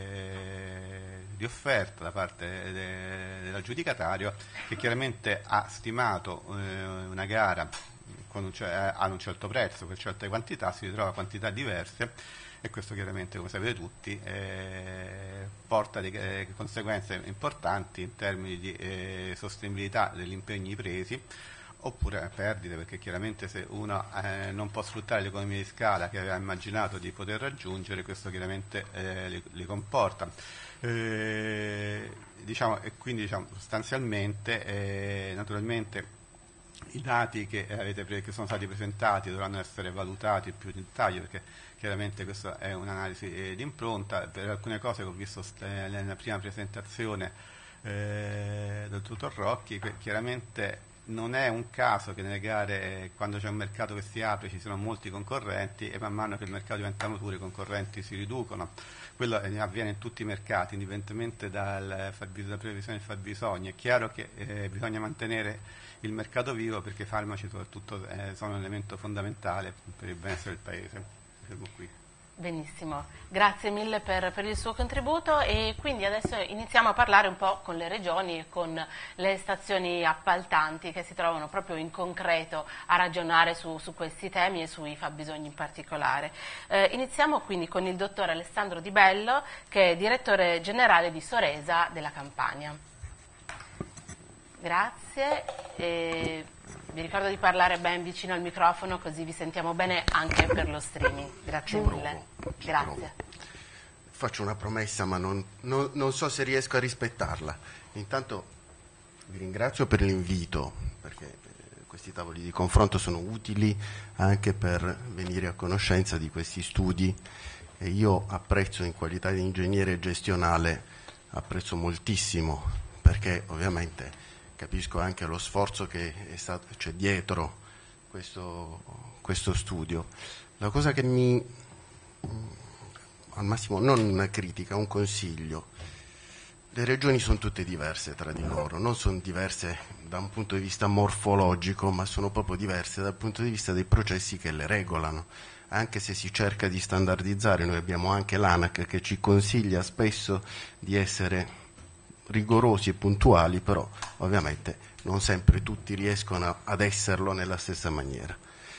offerta da parte dell'aggiudicatario, che chiaramente ha stimato una gara a un certo prezzo per certe quantità, si ritrova quantità diverse, e questo chiaramente, come sapete tutti, porta delle conseguenze importanti in termini di sostenibilità degli impegni presi, oppure perdite, perché chiaramente se uno non può sfruttare l'economia di scala che aveva immaginato di poter raggiungere, questo chiaramente li comporta. E quindi sostanzialmente, naturalmente, i dati che sono stati presentati dovranno essere valutati più in dettaglio, perché chiaramente questa è un'analisi di impronta. Per alcune cose che ho visto nella prima presentazione del dottor Rocchi, chiaramente non è un caso che nelle gare, quando c'è un mercato che si apre, ci sono molti concorrenti, e man mano che il mercato diventa maturo i concorrenti si riducono. Quello avviene in tutti i mercati, indipendentemente dalla previsione del fabbisogno. È chiaro che bisogna mantenere il mercato vivo, perché i farmaci soprattutto sono un elemento fondamentale per il benessere del Paese. Fermo qui. Benissimo, grazie mille per il suo contributo, e quindi adesso iniziamo a parlare un po' con le regioni e con le stazioni appaltanti che si trovano proprio in concreto a ragionare su questi temi e sui fabbisogni in particolare. Iniziamo quindi con il dottor Alessandro Di Bello, che è direttore generale di Soresa della Campania. Grazie. Vi ricordo di parlare ben vicino al microfono, così vi sentiamo bene anche per lo streaming. Grazie mille. Grazie. Faccio una promessa, ma non so se riesco a rispettarla. Intanto vi ringrazio per l'invito, perché questi tavoli di confronto sono utili anche per venire a conoscenza di questi studi, e io apprezzo, in qualità di ingegnere gestionale, apprezzo moltissimo, perché ovviamente capisco anche lo sforzo che c'è dietro questo studio. La cosa che al massimo, non una critica, un consiglio: le regioni sono tutte diverse tra di loro, non sono diverse da un punto di vista morfologico, ma sono proprio diverse dal punto di vista dei processi che le regolano. Anche se si cerca di standardizzare, noi abbiamo anche l'ANAC che ci consiglia spesso di essere rigorosi e puntuali, però ovviamente non sempre tutti riescono ad esserlo nella stessa maniera.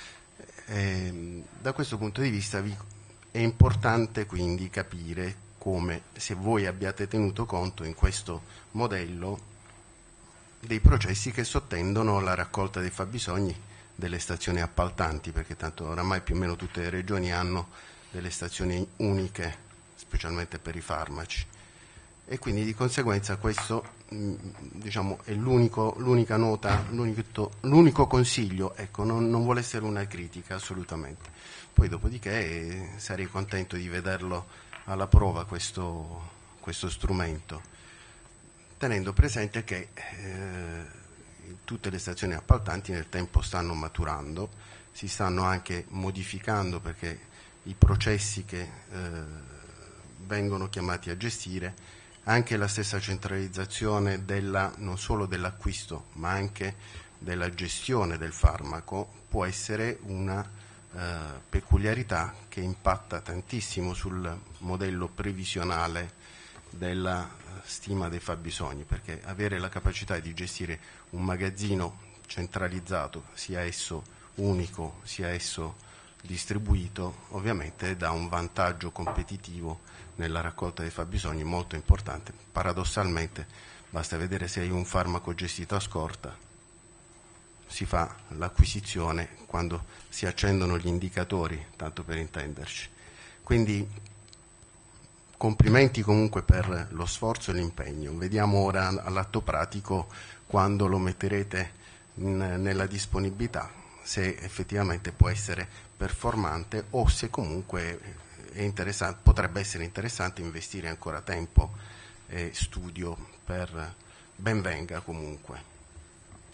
Da questo punto di vista è importante quindi capire come, se voi abbiate tenuto conto in questo modello dei processi che sottendono la raccolta dei fabbisogni delle stazioni appaltanti, perché tanto oramai più o meno tutte le regioni hanno delle stazioni uniche, specialmente per i farmaci. E quindi di conseguenza questo è l'unica nota, l'unico consiglio, ecco, non vuole essere una critica assolutamente. Poi dopodiché sarei contento di vederlo alla prova questo strumento, tenendo presente che tutte le stazioni appaltanti nel tempo stanno maturando, si stanno anche modificando, perché i processi che vengono chiamati a gestire, anche la stessa centralizzazione non solo dell'acquisto ma anche della gestione del farmaco può essere una peculiarità che impatta tantissimo sul modello previsionale della stima dei fabbisogni, perché avere la capacità di gestire un magazzino centralizzato, sia esso unico sia esso distribuito, ovviamente dà un vantaggio competitivo nella raccolta dei fabbisogni molto importante. Paradossalmente basta vedere se hai un farmaco gestito a scorta, si fa l'acquisizione quando si accendono gli indicatori, tanto per intenderci. Quindi complimenti comunque per lo sforzo e l'impegno. Vediamo ora all'atto pratico, quando lo metterete nella disponibilità, se effettivamente può essere performante o se comunque potrebbe essere interessante investire ancora tempo e studio ben venga comunque.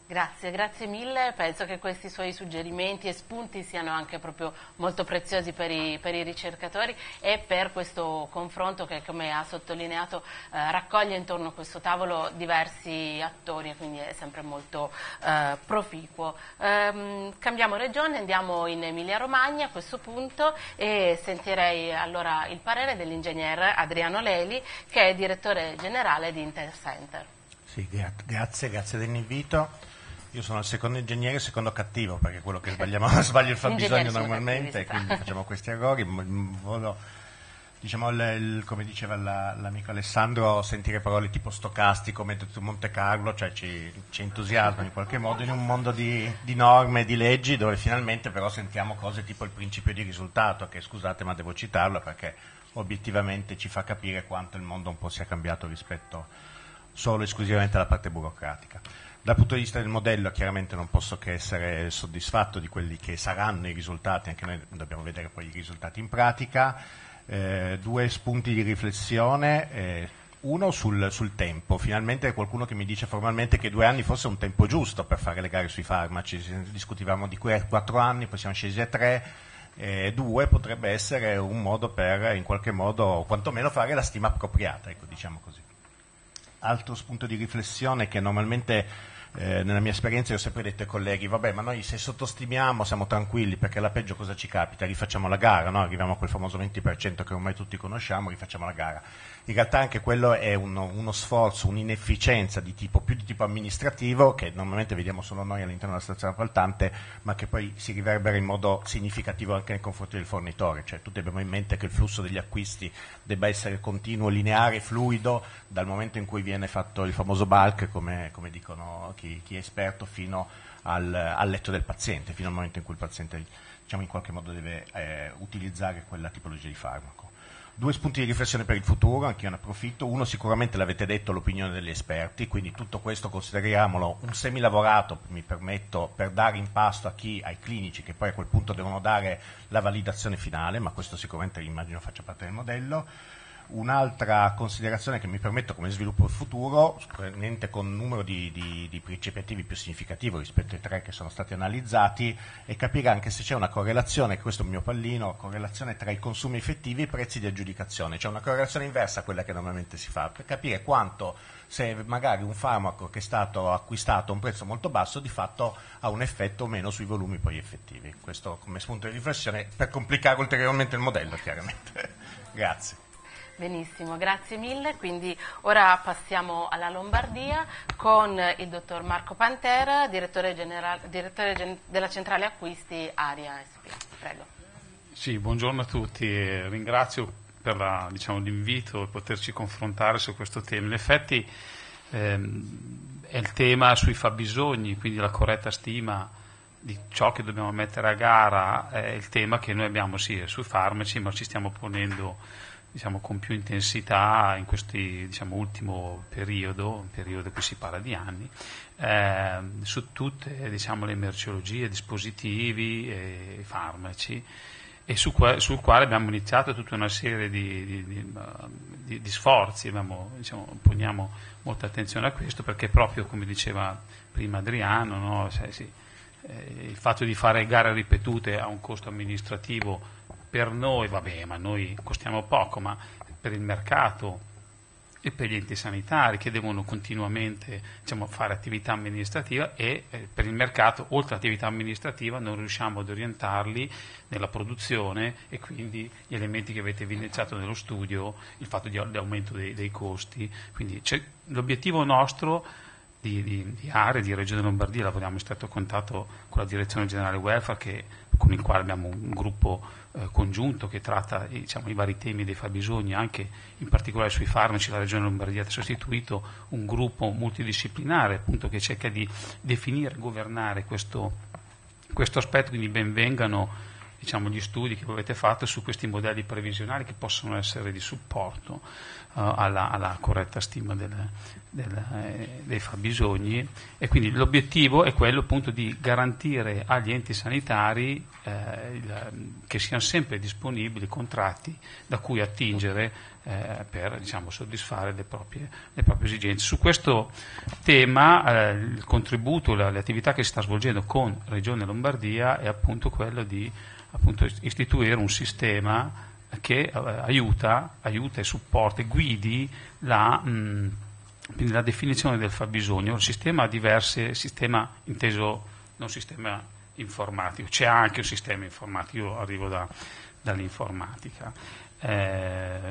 Grazie mille, penso che questi suoi suggerimenti e spunti siano anche proprio molto preziosi per i ricercatori e per questo confronto che, come ha sottolineato, raccoglie intorno a questo tavolo diversi attori e quindi è sempre molto proficuo. Cambiamo regione, andiamo in Emilia Romagna a questo punto e sentirei allora il parere dell'ingegner Adriano Leli, che è direttore generale di Intercenter. Sì, grazie dell'invito. Io sono il secondo ingegnere, secondo cattivo, perché quello che sbaglio il fabbisogno normalmente, e quindi facciamo questi errori. Diciamo, come diceva l'amico Alessandro, sentire parole tipo stocastico, Monte Carlo, cioè ci entusiasma in qualche modo in un mondo di norme, di leggi, dove finalmente però sentiamo cose tipo il principio di risultato, che scusate ma devo citarlo perché obiettivamente ci fa capire quanto il mondo un po' sia cambiato rispetto solo e esclusivamente alla parte burocratica. Dal punto di vista del modello chiaramente non posso che essere soddisfatto di quelli che saranno i risultati, anche noi dobbiamo vedere poi i risultati in pratica. Due spunti di riflessione, uno sul tempo. Finalmente qualcuno che mi dice formalmente che 2 anni fosse un tempo giusto per fare le gare sui farmaci. Discutivamo di 4 anni, poi siamo scesi a 3, 2 potrebbe essere un modo per in qualche modo quantomeno fare la stima appropriata, ecco, diciamo così. Altro spunto di riflessione che normalmente nella mia esperienza io ho sempre detto ai colleghi, vabbè, ma noi se sottostimiamo siamo tranquilli perché alla peggio cosa ci capita? Rifacciamo la gara, no? Arriviamo a quel famoso 20% che ormai tutti conosciamo, rifacciamo la gara. In realtà anche quello è uno sforzo, un'inefficienza più di tipo amministrativo, che normalmente vediamo solo noi all'interno della stazione appaltante, ma che poi si riverbera in modo significativo anche nei confronti del fornitore. Cioè tutti abbiamo in mente che il flusso degli acquisti debba essere continuo, lineare, fluido, dal momento in cui viene fatto il famoso bulk, come dicono chi è esperto, fino al letto del paziente, fino al momento in cui il paziente, diciamo, in qualche modo deve utilizzare quella tipologia di farmaco. 2 spunti di riflessione per il futuro, anche io ne approfitto. Uno, sicuramente l'avete detto, l'opinione degli esperti, quindi tutto questo consideriamolo un semilavorato, mi permetto, per dare in pasto ai clinici che poi a quel punto devono dare la validazione finale, ma questo sicuramente immagino faccia parte del modello. Un'altra considerazione che mi permetto come sviluppo futuro, sicuramente con un numero di principi attivi più significativo rispetto ai 3 che sono stati analizzati, è capire anche se c'è una correlazione, questo è il mio pallino, correlazione tra i consumi effettivi e i prezzi di aggiudicazione, cioè una correlazione inversa a quella che normalmente si fa, per capire quanto, se magari un farmaco che è stato acquistato a un prezzo molto basso, di fatto ha un effetto o meno sui volumi poi effettivi. Questo come spunto di riflessione per complicare ulteriormente il modello, chiaramente. Grazie. Benissimo, grazie mille. Quindi ora passiamo alla Lombardia con il dottor Marco Pantera, direttore della centrale acquisti Aria SpA. Prego. Sì, buongiorno a tutti e ringrazio per l'invito e poterci confrontare su questo tema. In effetti è il tema sui fabbisogni, quindi la corretta stima di ciò che dobbiamo mettere a gara, è il tema che noi abbiamo sì sui farmaci, ma ci stiamo ponendo con più intensità in questi ultimo periodo, un periodo qui si parla di anni, su tutte le merceologie, dispositivi e farmaci, e sul quale abbiamo iniziato tutta una serie di sforzi, poniamo molta attenzione a questo perché proprio come diceva prima Adriano, no? Il fatto di fare gare ripetute ha un costo amministrativo. Per noi, ma noi costiamo poco, ma per il mercato e per gli enti sanitari che devono continuamente fare attività amministrativa e per il mercato, oltre all'attività amministrativa, non riusciamo ad orientarli nella produzione e quindi gli elementi che avete evidenziato nello studio, il fatto di aumento dei costi. Quindi l'obiettivo nostro di Area, di Regione Lombardia, lavoriamo in stretto contatto con la Direzione Generale Welfare, con il quale abbiamo un gruppo congiunto che tratta i vari temi dei fabbisogni, anche in particolare sui farmaci. La Regione Lombardia ha sostituito un gruppo multidisciplinare appunto che cerca di definire e governare questo aspetto, quindi ben vengano diciamo, gli studi che voi avete fatto su questi modelli previsionali che possono essere di supporto alla corretta stima dei fabbisogni, e quindi l'obiettivo è quello appunto di garantire agli enti sanitari che siano sempre disponibili contratti da cui attingere per, diciamo, soddisfare le proprie esigenze. Su questo tema il contributo, le attività che si sta svolgendo con Regione Lombardia è appunto quello di istituire un sistema che aiuta e supporta e guidi la definizione del fabbisogno. Il sistema ha diverse, sistema inteso non sistema informatico, c'è anche un sistema informatico, io arrivo dall'informatica, e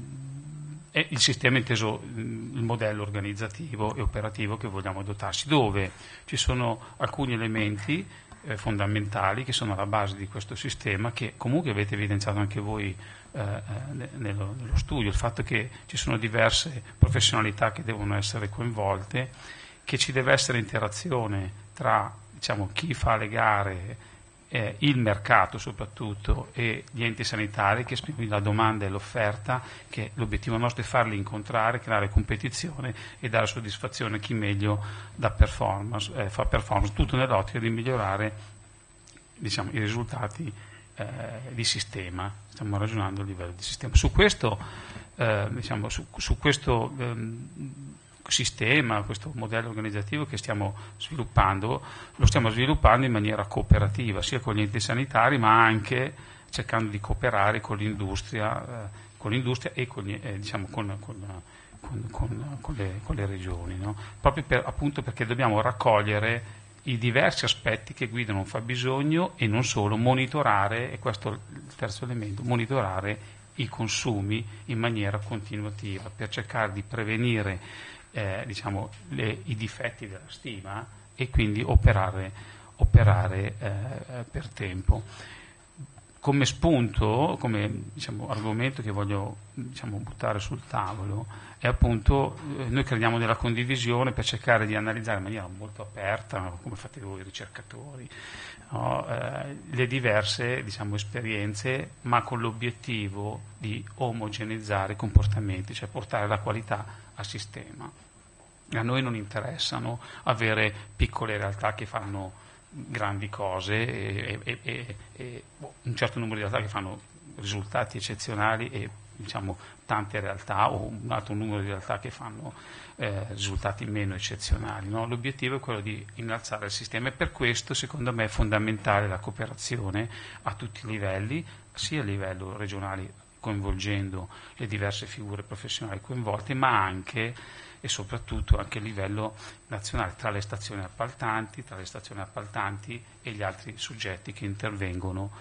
il sistema inteso il modello organizzativo e operativo che vogliamo dotarci, dove ci sono alcuni elementi fondamentali che sono alla base di questo sistema, che comunque avete evidenziato anche voi nello studio, il fatto che ci sono diverse professionalità che devono essere coinvolte, che ci deve essere interazione tra, diciamo, chi fa le gare, il mercato soprattutto, e gli enti sanitari che esprimono la domanda e l'offerta, che l'obiettivo nostro è farli incontrare, creare competizione e dare soddisfazione a chi meglio fa performance, tutto nell'ottica di migliorare, diciamo, i risultati di sistema. Stiamo ragionando a livello di sistema. Su questo, diciamo, su questo sistema, questo modello organizzativo che stiamo sviluppando, lo stiamo sviluppando in maniera cooperativa, sia con gli enti sanitari, ma anche cercando di cooperare con l'industria e diciamo, con le regioni, no? Proprio appunto perché dobbiamo raccogliere i diversi aspetti che guidano un fabbisogno e non solo, monitorare, e questo è il terzo elemento, monitorare i consumi in maniera continuativa per cercare di prevenire diciamo, i difetti della stima e quindi operare per tempo. Come spunto, come, diciamo, argomento che voglio, diciamo, buttare sul tavolo è appunto noi crediamo nella condivisione per cercare di analizzare in maniera molto aperta, come fate voi ricercatori, no? Le diverse, diciamo, esperienze, ma con l'obiettivo di omogeneizzare i comportamenti, cioè portare la qualità al sistema. A noi non interessano avere piccole realtà che fanno grandi cose e un certo numero di realtà che fanno risultati eccezionali e, diciamo, tante realtà o un altro numero di realtà che fanno risultati meno eccezionali, no? L'obiettivo è quello di innalzare il sistema, e per questo secondo me è fondamentale la cooperazione a tutti i livelli, sia a livello regionale coinvolgendo le diverse figure professionali coinvolte, ma anche e soprattutto anche a livello nazionale tra le stazioni appaltanti e gli altri soggetti che intervengono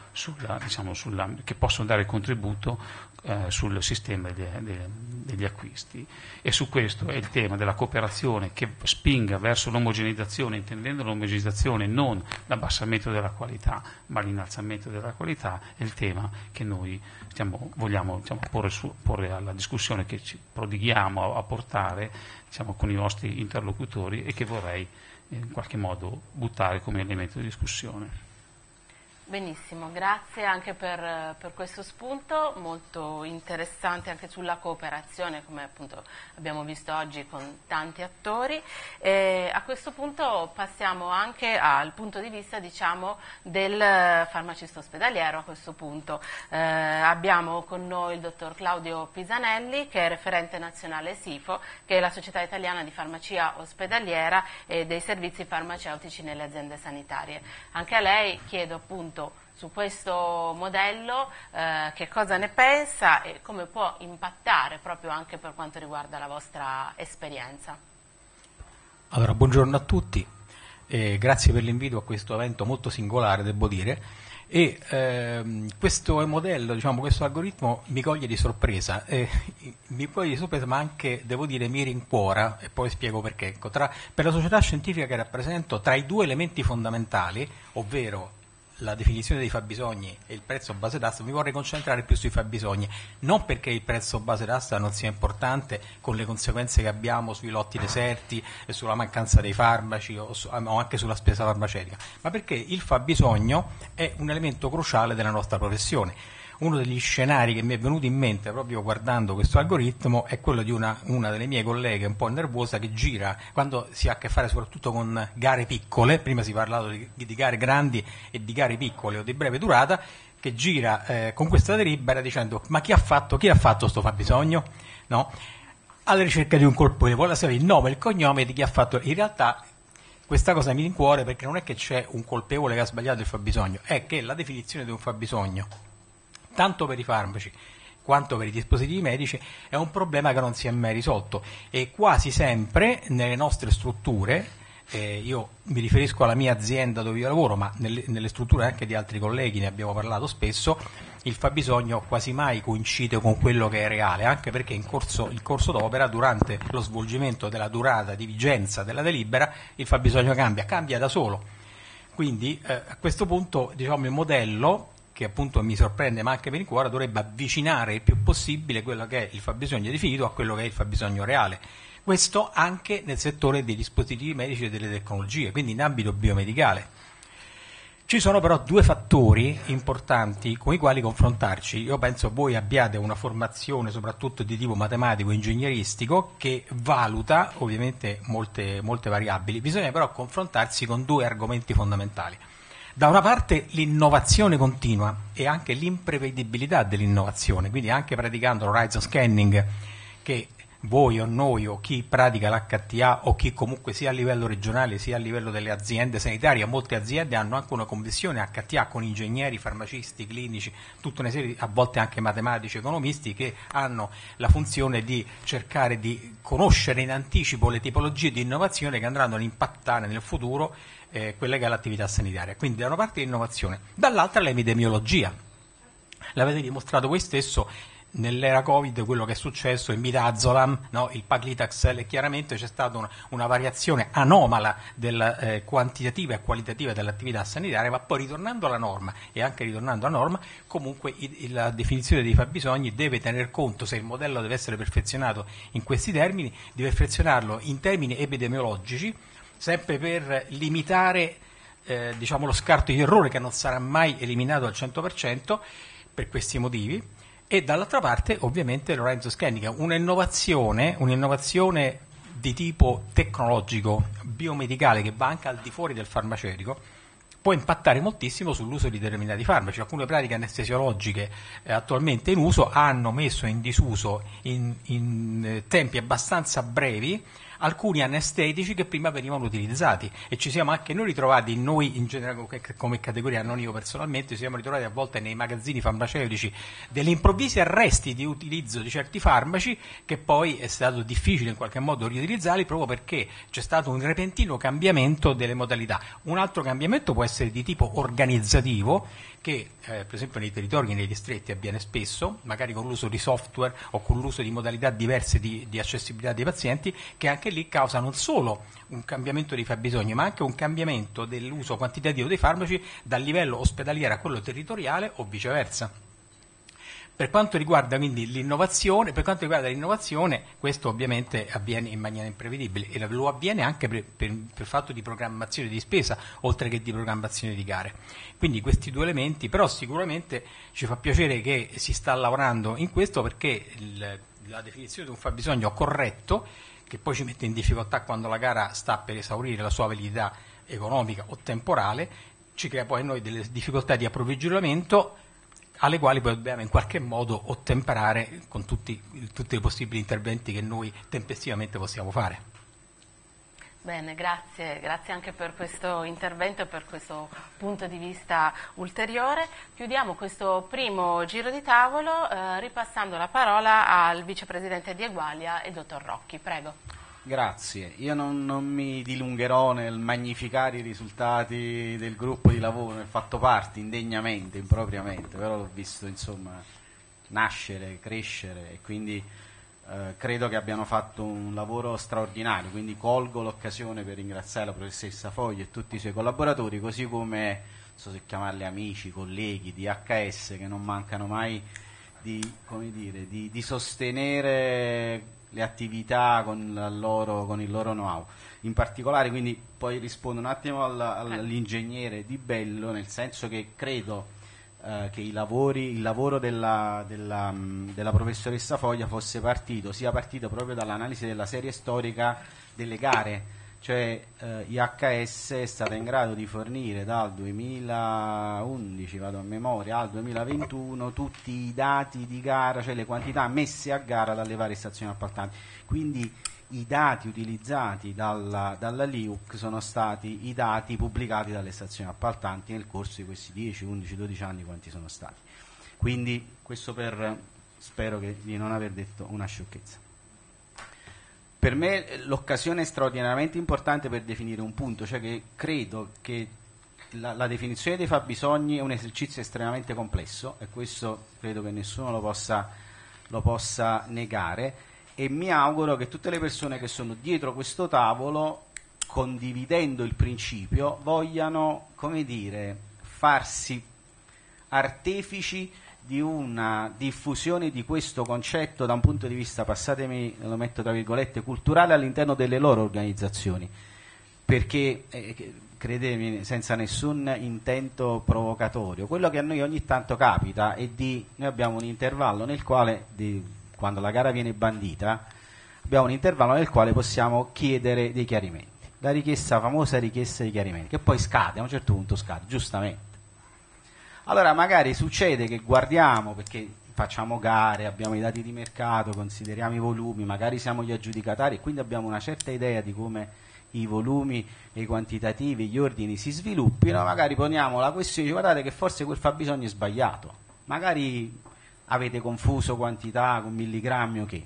che possono dare contributo sul sistema degli acquisti. E su questo è il tema della cooperazione che spinga verso l'omogeneizzazione, intendendo l'omogeneizzazione non l'abbassamento della qualità ma l'innalzamento della qualità, è il tema che noi vogliamo, diciamo, porre alla discussione, che ci prodighiamo a portare, diciamo, con i nostri interlocutori, e che vorrei in qualche modo buttare come elemento di discussione. Benissimo, grazie anche per questo spunto molto interessante anche sulla cooperazione, come appunto abbiamo visto oggi con tanti attori. A questo punto passiamo anche al punto di vista, diciamo, del farmacista ospedaliero. A questo punto abbiamo con noi il dottor Claudio Pisanelli, che è referente nazionale SIFO, che è la Società Italiana di Farmacia Ospedaliera e dei servizi farmaceutici nelle aziende sanitarie. Anche a lei chiedo appunto su questo modello che cosa ne pensa e come può impattare proprio anche per quanto riguarda la vostra esperienza. Allora, buongiorno a tutti, grazie per l'invito a questo evento molto singolare, devo dire, e questo modello, diciamo, questo algoritmo mi coglie di sorpresa, ma anche, devo dire, mi rincuora, e poi spiego perché. Ecco, per la società scientifica che rappresento, tra i due elementi fondamentali, ovvero la definizione dei fabbisogni e il prezzo base d'asta, mi vorrei concentrare più sui fabbisogni, non perché il prezzo base d'asta non sia importante con le conseguenze che abbiamo sui lotti deserti e sulla mancanza dei farmaci o anche sulla spesa farmaceutica, ma perché il fabbisogno è un elemento cruciale della nostra professione. Uno degli scenari che mi è venuto in mente proprio guardando questo algoritmo è quello di una delle mie colleghe un po' nervosa che gira, quando si ha a che fare soprattutto con gare piccole, prima si è parlato di gare grandi e di gare piccole o di breve durata, che gira con questa delibera dicendo ma chi ha fatto sto fabbisogno? No? Alla ricerca di un colpevole, sapere il nome e il cognome di chi ha fatto. In realtà questa cosa mi rincuore perché non è che c'è un colpevole che ha sbagliato il fabbisogno, è che la definizione di un fabbisogno, tanto per i farmaci quanto per i dispositivi medici, è un problema che non si è mai risolto e quasi sempre nelle nostre strutture, io mi riferisco alla mia azienda dove io lavoro, ma nelle strutture anche di altri colleghi ne abbiamo parlato spesso, il fabbisogno quasi mai coincide con quello che è reale, anche perché il corso d'opera, durante lo svolgimento della durata di vigenza della delibera, il fabbisogno cambia da solo. Quindi a questo punto diciamo il modello, che appunto mi sorprende ma anche mi rincuora, dovrebbe avvicinare il più possibile quello che è il fabbisogno definito a quello che è il fabbisogno reale. Questo anche nel settore dei dispositivi medici e delle tecnologie, quindi in ambito biomedicale. Ci sono però due fattori importanti con i quali confrontarci. Io penso voi abbiate una formazione soprattutto di tipo matematico e ingegneristico che valuta ovviamente molte variabili. Bisogna però confrontarsi con due argomenti fondamentali. Da una parte l'innovazione continua e anche l'imprevedibilità dell'innovazione, quindi anche praticando l'horizon scanning, che voi o noi o chi pratica l'HTA o chi comunque sia a livello regionale sia a livello delle aziende sanitarie, molte aziende hanno anche una commissione HTA con ingegneri, farmacisti, clinici, tutta una serie, a volte anche matematici, economisti, che hanno la funzione di cercare di conoscere in anticipo le tipologie di innovazione che andranno ad impattare nel futuro quella che è l'attività sanitaria. Quindi da una parte l'innovazione, dall'altra l'epidemiologia. L'avete dimostrato voi stesso nell'era Covid, quello che è successo, il midazolam, no? Il paclitaxel, e chiaramente c'è stata una variazione anomala della quantitativa e qualitativa dell'attività sanitaria, ma poi ritornando alla norma e anche ritornando alla norma, comunque la definizione dei fabbisogni deve tener conto, se il modello deve essere perfezionato in questi termini, deve perfezionarlo in termini epidemiologici, sempre per limitare diciamo lo scarto di errore che non sarà mai eliminato al 100% per questi motivi, e dall'altra parte ovviamente l'horizon scanning, un'innovazione di tipo tecnologico, biomedicale, che va anche al di fuori del farmaceutico, può impattare moltissimo sull'uso di determinati farmaci. Alcune pratiche anestesiologiche attualmente in uso hanno messo in disuso in tempi abbastanza brevi alcuni anestetici che prima venivano utilizzati, e ci siamo anche noi ritrovati, noi in generale come categoria, non io personalmente, ci siamo ritrovati a volte nei magazzini farmaceutici degli improvvisi arresti di utilizzo di certi farmaci, che poi è stato difficile in qualche modo riutilizzarli proprio perché c'è stato un repentino cambiamento delle modalità. Un altro cambiamento può essere di tipo organizzativo, che per esempio nei territori e nei distretti avviene spesso, magari con l'uso di software o con l'uso di modalità diverse di accessibilità dei pazienti, che anche lì causa non solo un cambiamento dei fabbisogni, ma anche un cambiamento dell'uso quantitativo dei farmaci dal livello ospedaliero a quello territoriale o viceversa. Per quanto riguarda quindi l'innovazione, questo ovviamente avviene in maniera imprevedibile, e lo avviene anche per fatto di programmazione di spesa, oltre che di programmazione di gare. Quindi questi due elementi, però sicuramente ci fa piacere che si sta lavorando in questo, perché la definizione di un fabbisogno corretto, che poi ci mette in difficoltà quando la gara sta per esaurire la sua validità economica o temporale, ci crea poi a noi delle difficoltà di approvvigionamento, alle quali poi dobbiamo in qualche modo ottemperare con tutti i possibili interventi che noi tempestivamente possiamo fare. Bene, grazie anche per questo intervento e per questo punto di vista ulteriore. Chiudiamo questo primo giro di tavolo ripassando la parola al vicepresidente di Egualia, il dottor Rocchi. Prego. Grazie, io non mi dilungherò nel magnificare i risultati del gruppo di lavoro, ne ho fatto parte indegnamente, impropriamente, però l'ho visto insomma nascere, crescere, e quindi credo che abbiano fatto un lavoro straordinario, quindi colgo l'occasione per ringraziare la professoressa Foglia e tutti i suoi collaboratori, così come so se chiamarli amici, colleghi di HS, che non mancano mai di sostenere le attività con il loro know-how. In particolare, quindi poi rispondo un attimo all'ingegnere Di Bello, nel senso che credo che il lavoro della professoressa Foglia sia partito proprio dall'analisi della serie storica delle gare, cioè IHS è stata in grado di fornire dal 2011, vado a memoria, al 2021 tutti i dati di gara, cioè le quantità messe a gara dalle varie stazioni appaltanti. Quindi i dati utilizzati dalla LIUC sono stati i dati pubblicati dalle stazioni appaltanti nel corso di questi 10, 11, 12 anni quanti sono stati. Quindi questo spero di non aver detto una sciocchezza. Per me l'occasione è straordinariamente importante per definire un punto, cioè che credo che la definizione dei fabbisogni è un esercizio estremamente complesso, e questo credo che nessuno lo possa negare, e mi auguro che tutte le persone che sono dietro questo tavolo, condividendo il principio, vogliano, farsi artefici di una diffusione di questo concetto da un punto di vista, passatemi, lo metto tra virgolette, culturale all'interno delle loro organizzazioni, perché credetemi, senza nessun intento provocatorio, quello che a noi ogni tanto capita è noi abbiamo un intervallo nel quale, quando la gara viene bandita, abbiamo un intervallo nel quale possiamo chiedere dei chiarimenti, famosa richiesta di chiarimenti, che poi scade, a un certo punto scade, giustamente. Allora magari succede che guardiamo, perché facciamo gare, abbiamo i dati di mercato, consideriamo i volumi, magari siamo gli aggiudicatari e quindi abbiamo una certa idea di come i volumi e i quantitativi, gli ordini si sviluppino, magari poniamo la questione, guardate che forse quel fabbisogno è sbagliato, magari avete confuso quantità con milligrammi o che.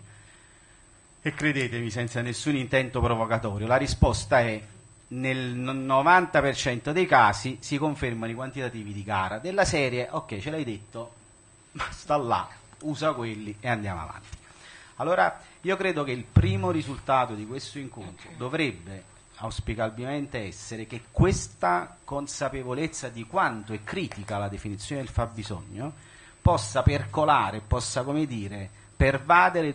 E credetemi, senza nessun intento provocatorio, la risposta è: nel 90% dei casi si confermano i quantitativi di gara della serie, ok, ce l'hai detto, ma sta là, usa quelli e andiamo avanti. Allora io credo che il primo risultato di questo incontro dovrebbe auspicabilmente essere che questa consapevolezza di quanto è critica la definizione del fabbisogno possa percolare, possa pervadere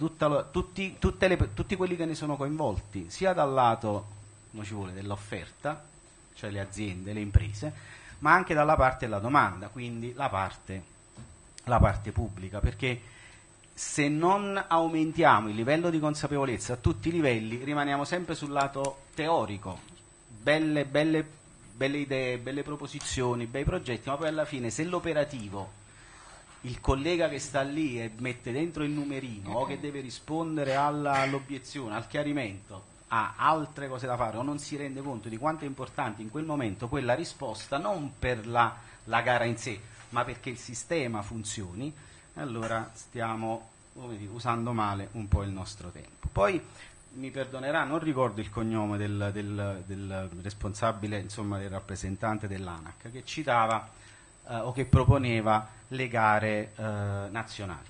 tutti quelli che ne sono coinvolti, sia dal lato dell'offerta, cioè le aziende, le imprese, ma anche dalla parte della domanda, quindi la parte pubblica, perché se non aumentiamo il livello di consapevolezza a tutti i livelli rimaniamo sempre sul lato teorico, belle idee, belle proposizioni, bei progetti, ma poi alla fine se l'operativo, il collega che sta lì e mette dentro il numerino o che deve rispondere all'obiezione, al chiarimento, ha altre cose da fare o non si rende conto di quanto è importante in quel momento quella risposta, non per la gara in sé, ma perché il sistema funzioni, allora stiamo usando male un po' il nostro tempo. Poi mi perdonerà, non ricordo il cognome del responsabile, del rappresentante dell'ANAC, che citava o che proponeva le gare nazionali.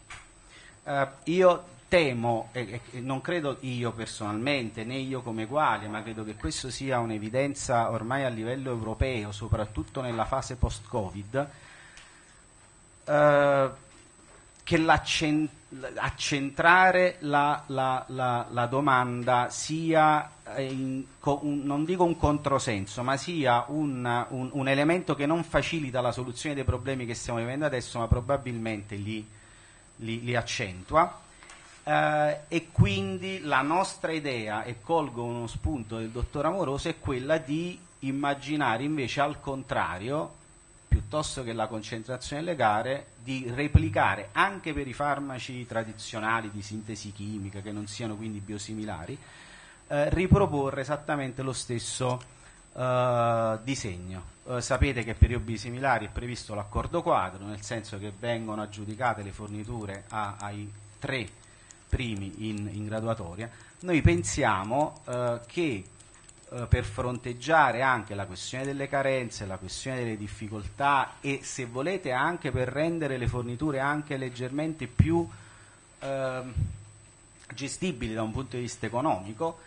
Io temo, e non credo io personalmente, né io come Egualia, ma credo che questo sia un'evidenza ormai a livello europeo, soprattutto nella fase post-Covid, che accentrare la domanda sia, non dico un controsenso, ma sia un elemento che non facilita la soluzione dei problemi che stiamo vivendo adesso, ma probabilmente li accentua. E quindi la nostra idea, e colgo uno spunto del dottor Amoroso, è quella di immaginare invece al contrario, piuttosto che la concentrazione delle gare, di replicare anche per i farmaci tradizionali di sintesi chimica, che non siano quindi biosimilari, riproporre esattamente lo stesso disegno. Sapete che per i biosimilari è previsto l'accordo quadro, nel senso che vengono aggiudicate le forniture ai 3 primi in graduatoria. Noi pensiamo che per fronteggiare anche la questione delle carenze, la questione delle difficoltà e, se volete, anche per rendere le forniture anche leggermente più gestibili da un punto di vista economico,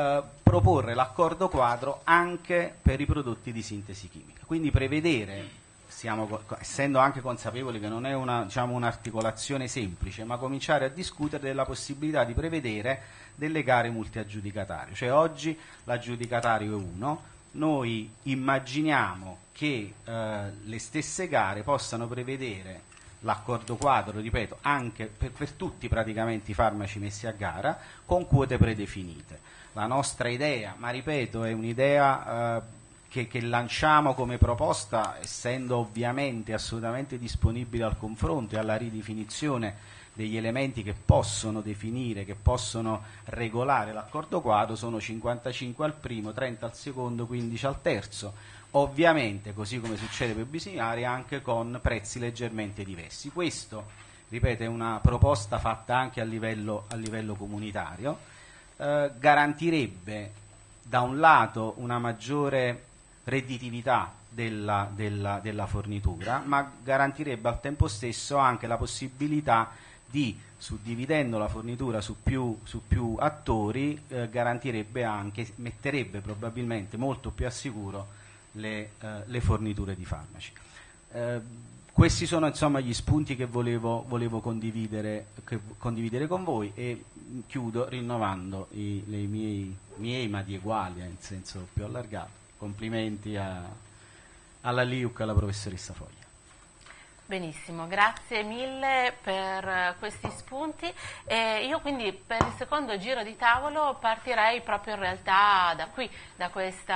proporre l'accordo quadro anche per i prodotti di sintesi chimica, quindi prevedere essendo anche consapevoli che non è un'articolazione semplice, ma cominciare a discutere della possibilità di prevedere delle gare multiaggiudicatarie. Cioè oggi l'aggiudicatario è uno, noi immaginiamo che le stesse gare possano prevedere l'accordo quadro, ripeto, anche per tutti praticamente i farmaci messi a gara, con quote predefinite. La nostra idea, ma ripeto, è un'idea che lanciamo come proposta, essendo ovviamente assolutamente disponibili al confronto e alla ridefinizione degli elementi che possono definire, che possono regolare l'accordo quadro, sono 55 al primo, 30 al secondo, 15 al terzo, ovviamente, così come succede per i bisimilari, anche con prezzi leggermente diversi. Questo, ripeto, è una proposta fatta anche a livello comunitario, garantirebbe da un lato una maggiore redditività della fornitura, ma garantirebbe al tempo stesso anche la possibilità di, suddividendo la fornitura su più attori, garantirebbe anche, metterebbe probabilmente molto più a sicuro le forniture di farmaci. Questi sono insomma gli spunti che volevo condividere con voi, e chiudo rinnovando i miei ma di Egualia in senso più allargato. Complimenti alla LIUC, alla professoressa Foglia. Benissimo, grazie mille per questi spunti. Io quindi per il secondo giro di tavolo partirei proprio in realtà da qui, da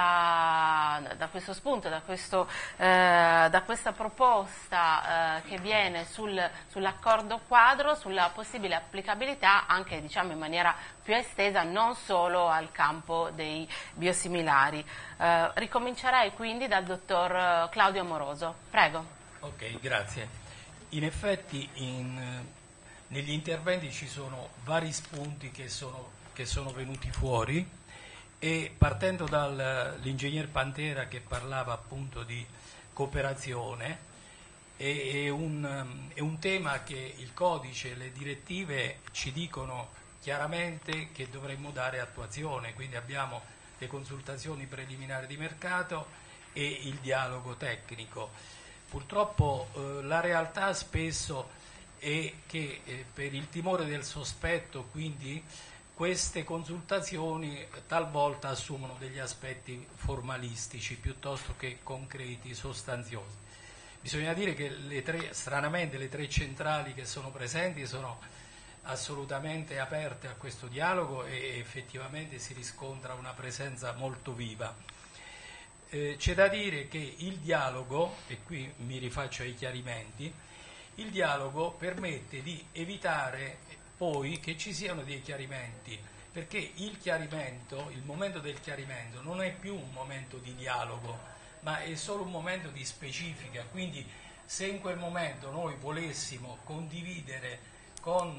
questo spunto, da questa proposta che viene sull'accordo quadro, sulla possibile applicabilità anche in maniera più estesa, non solo al campo dei biosimilari. Ricomincerei quindi dal dottor Claudio Amoroso. Prego. Ok, grazie. In effetti negli interventi ci sono vari spunti che sono venuti fuori, e partendo dall'ingegner Pantera che parlava appunto di cooperazione, è un tema che il codice e le direttive ci dicono chiaramente che dovremmo dare attuazione, quindi abbiamo le consultazioni preliminari di mercato e il dialogo tecnico. Purtroppo la realtà spesso è che per il timore del sospetto, quindi, queste consultazioni talvolta assumono degli aspetti formalistici piuttosto che concreti, sostanziosi. Bisogna dire che stranamente le tre centrali che sono presenti sono assolutamente aperte a questo dialogo, e effettivamente si riscontra una presenza molto viva. C'è da dire che il dialogo, e qui mi rifaccio ai chiarimenti, il dialogo permette di evitare poi che ci siano dei chiarimenti, perché il momento del chiarimento non è più un momento di dialogo, ma è solo un momento di specifica. Quindi se in quel momento noi volessimo condividere con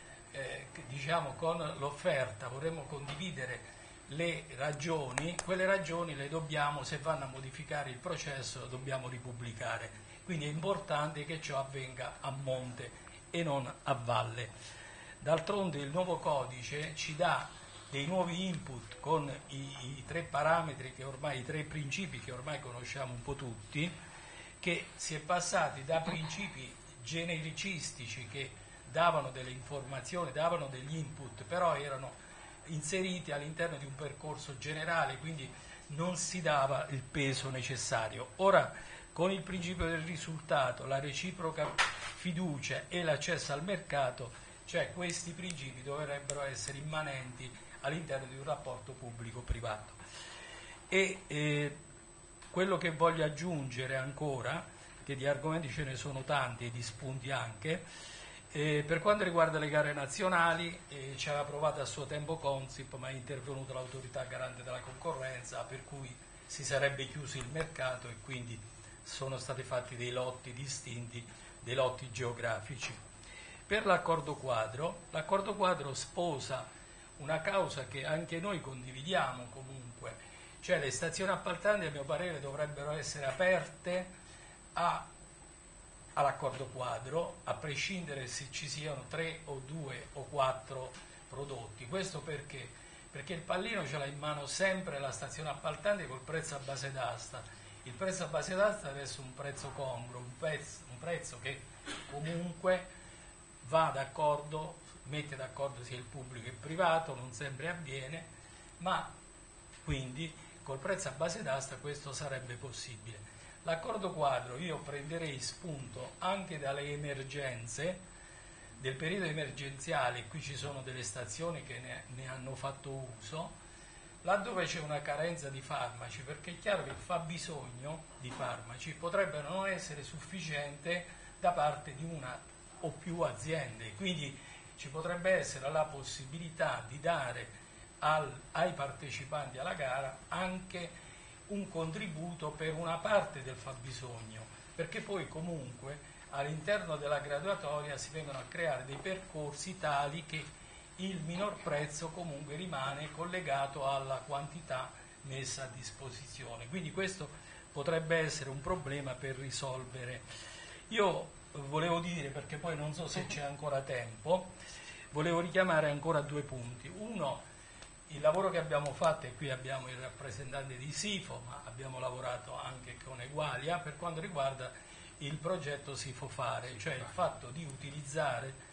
l'offerta, vorremmo condividere le ragioni, quelle ragioni le dobbiamo, se vanno a modificare il processo, dobbiamo ripubblicare. Quindi è importante che ciò avvenga a monte e non a valle. D'altronde il nuovo codice ci dà dei nuovi input con i tre parametri i tre principi che ormai conosciamo un po' tutti, che si è passati da principi genericistici che davano delle informazioni, davano degli input, però erano inseriti all'interno di un percorso generale, quindi non si dava il peso necessario. Ora, con il principio del risultato, la reciproca fiducia e l'accesso al mercato, cioè questi principi dovrebbero essere immanenti all'interno di un rapporto pubblico-privato. E quello che voglio aggiungere ancora, che di argomenti ce ne sono tanti e di spunti anche, per quanto riguarda le gare nazionali, ci aveva provato a suo tempo Consip, ma è intervenuta l'autorità garante della concorrenza, per cui si sarebbe chiuso il mercato e quindi sono stati fatti dei lotti distinti, dei lotti geografici. Per l'accordo quadro sposa una causa che anche noi condividiamo comunque, cioè le stazioni appaltanti a mio parere dovrebbero essere aperte all'accordo quadro, a prescindere se ci siano 3 o 2 o 4 prodotti. Questo perché il pallino ce l'ha in mano sempre la stazione appaltante col prezzo a base d'asta, Il prezzo a base d'asta deve essere un prezzo congruo, un prezzo che comunque va d'accordo, mette d'accordo sia il pubblico che il privato, non sempre avviene, ma quindi col prezzo a base d'asta questo sarebbe possibile. L'accordo quadro io prenderei spunto anche dalle emergenze del periodo emergenziale, qui ci sono delle stazioni che ne hanno fatto uso, laddove c'è una carenza di farmaci, perché è chiaro che il fabbisogno di farmaci potrebbe non essere sufficiente da parte di una o più aziende, quindi ci potrebbe essere la possibilità di dare ai partecipanti alla gara anche un contributo per una parte del fabbisogno, perché poi comunque all'interno della graduatoria si vengono a creare dei percorsi tali che il minor prezzo comunque rimane collegato alla quantità messa a disposizione. Quindi questo potrebbe essere un problema per risolvere. Io volevo dire, perché poi non so se c'è ancora tempo, volevo richiamare ancora 2 punti. Uno, il lavoro che abbiamo fatto, e qui abbiamo il rappresentante di SIFO, ma abbiamo lavorato anche con Egualia per quanto riguarda il progetto SIFO Fare, cioè il fatto di utilizzare